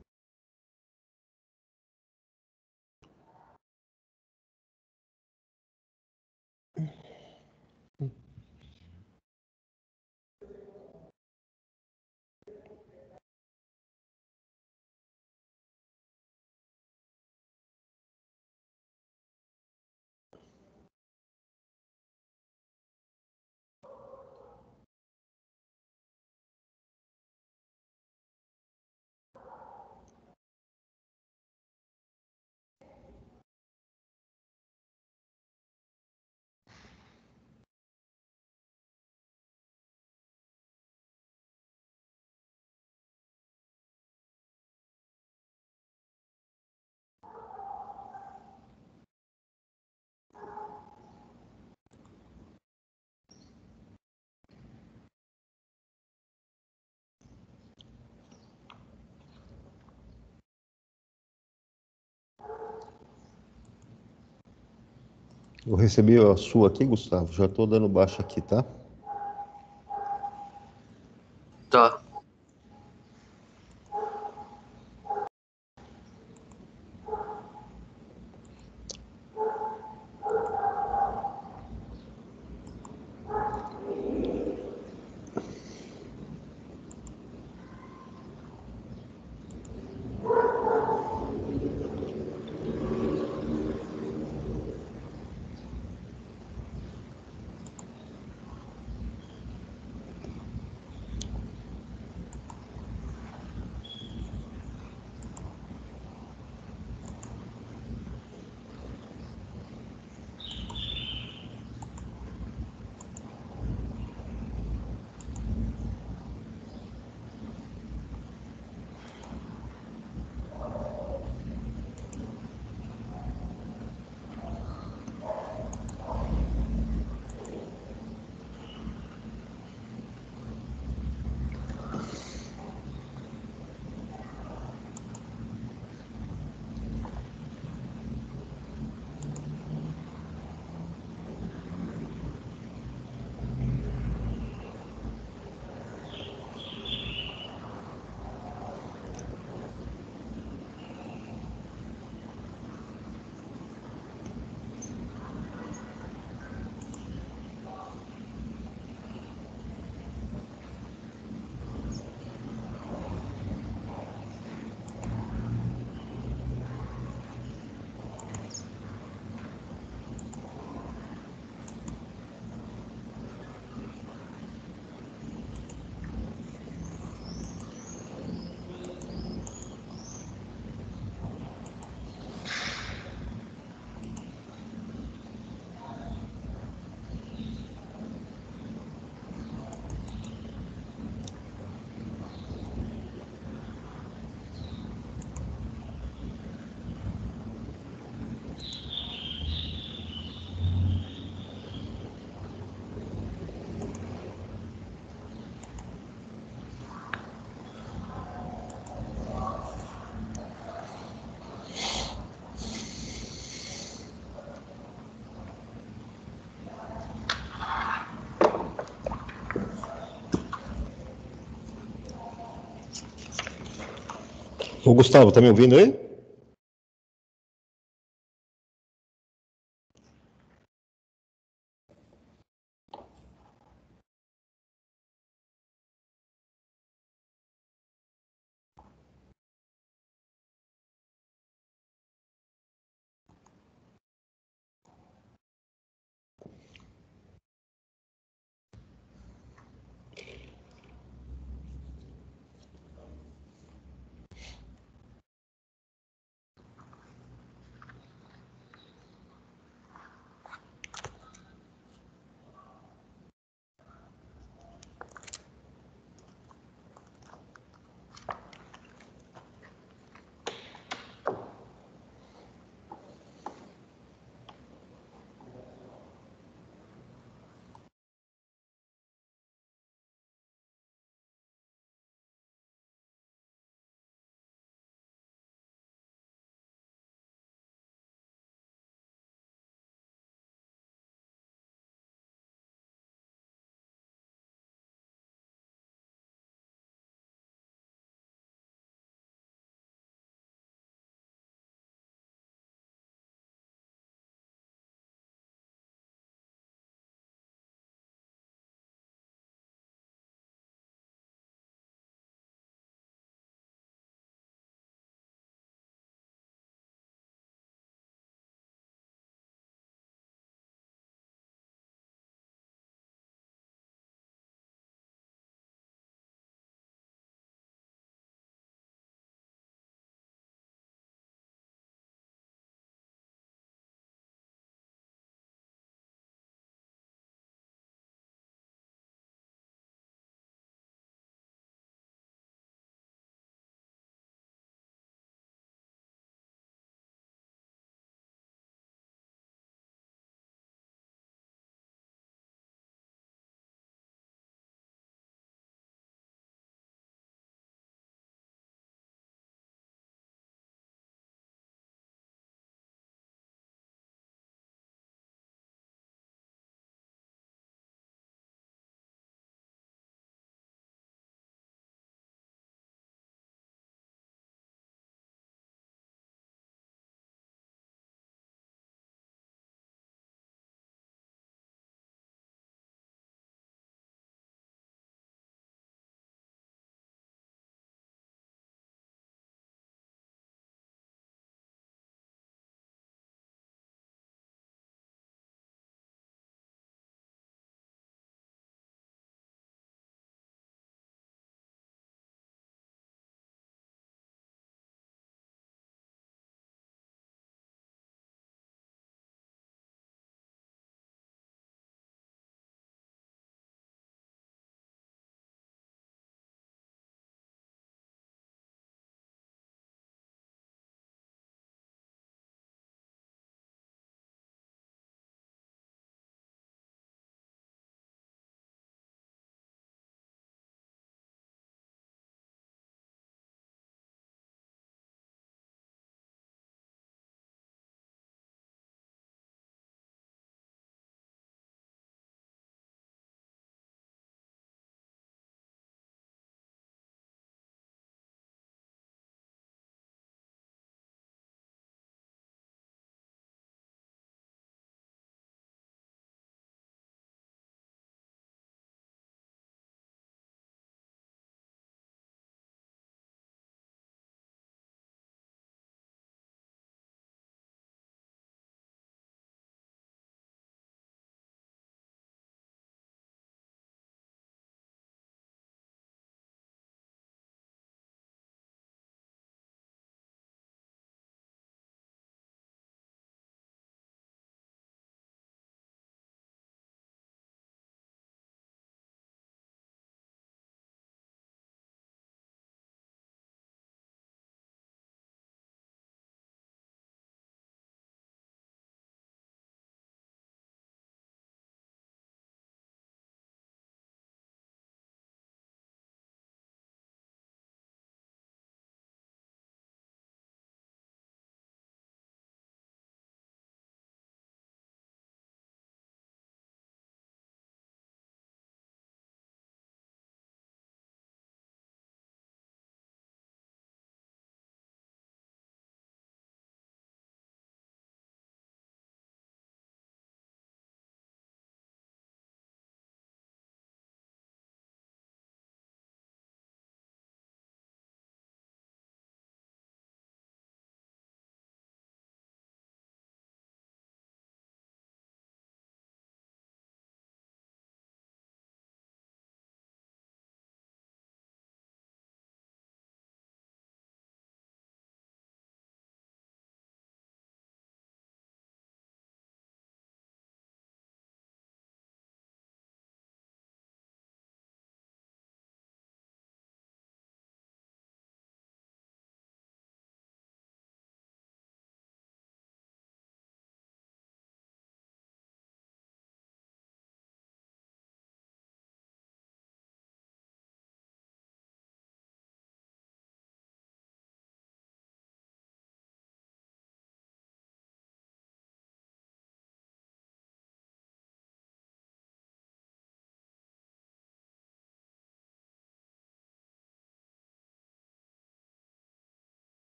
Eu recebi a sua aqui, Gustavo. Já estou dando baixa aqui, tá? Tá. Ô, Gustavo, tá me ouvindo aí?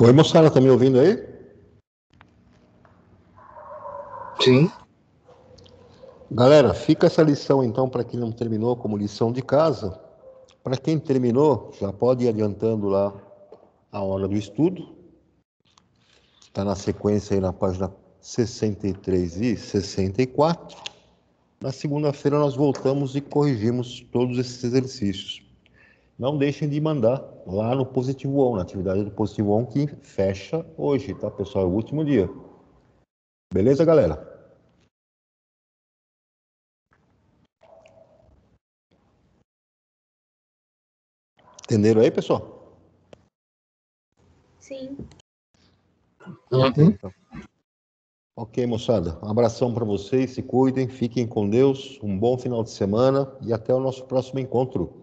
Oi, moçada, tá me ouvindo aí? Sim. Galera, fica essa lição então para quem não terminou como lição de casa. Para quem terminou, já pode ir adiantando lá a hora do estudo. Está na sequência aí na página 63 e 64. Na segunda-feira nós voltamos e corrigimos todos esses exercícios. Não deixem de mandar lá no Positivo On, na atividade do Positivo On que fecha hoje, tá, pessoal? É o último dia. Beleza, galera? Entenderam aí, pessoal? Sim. Então. Ok, moçada. Um abração para vocês, se cuidem, fiquem com Deus, um bom final de semana e até o nosso próximo encontro.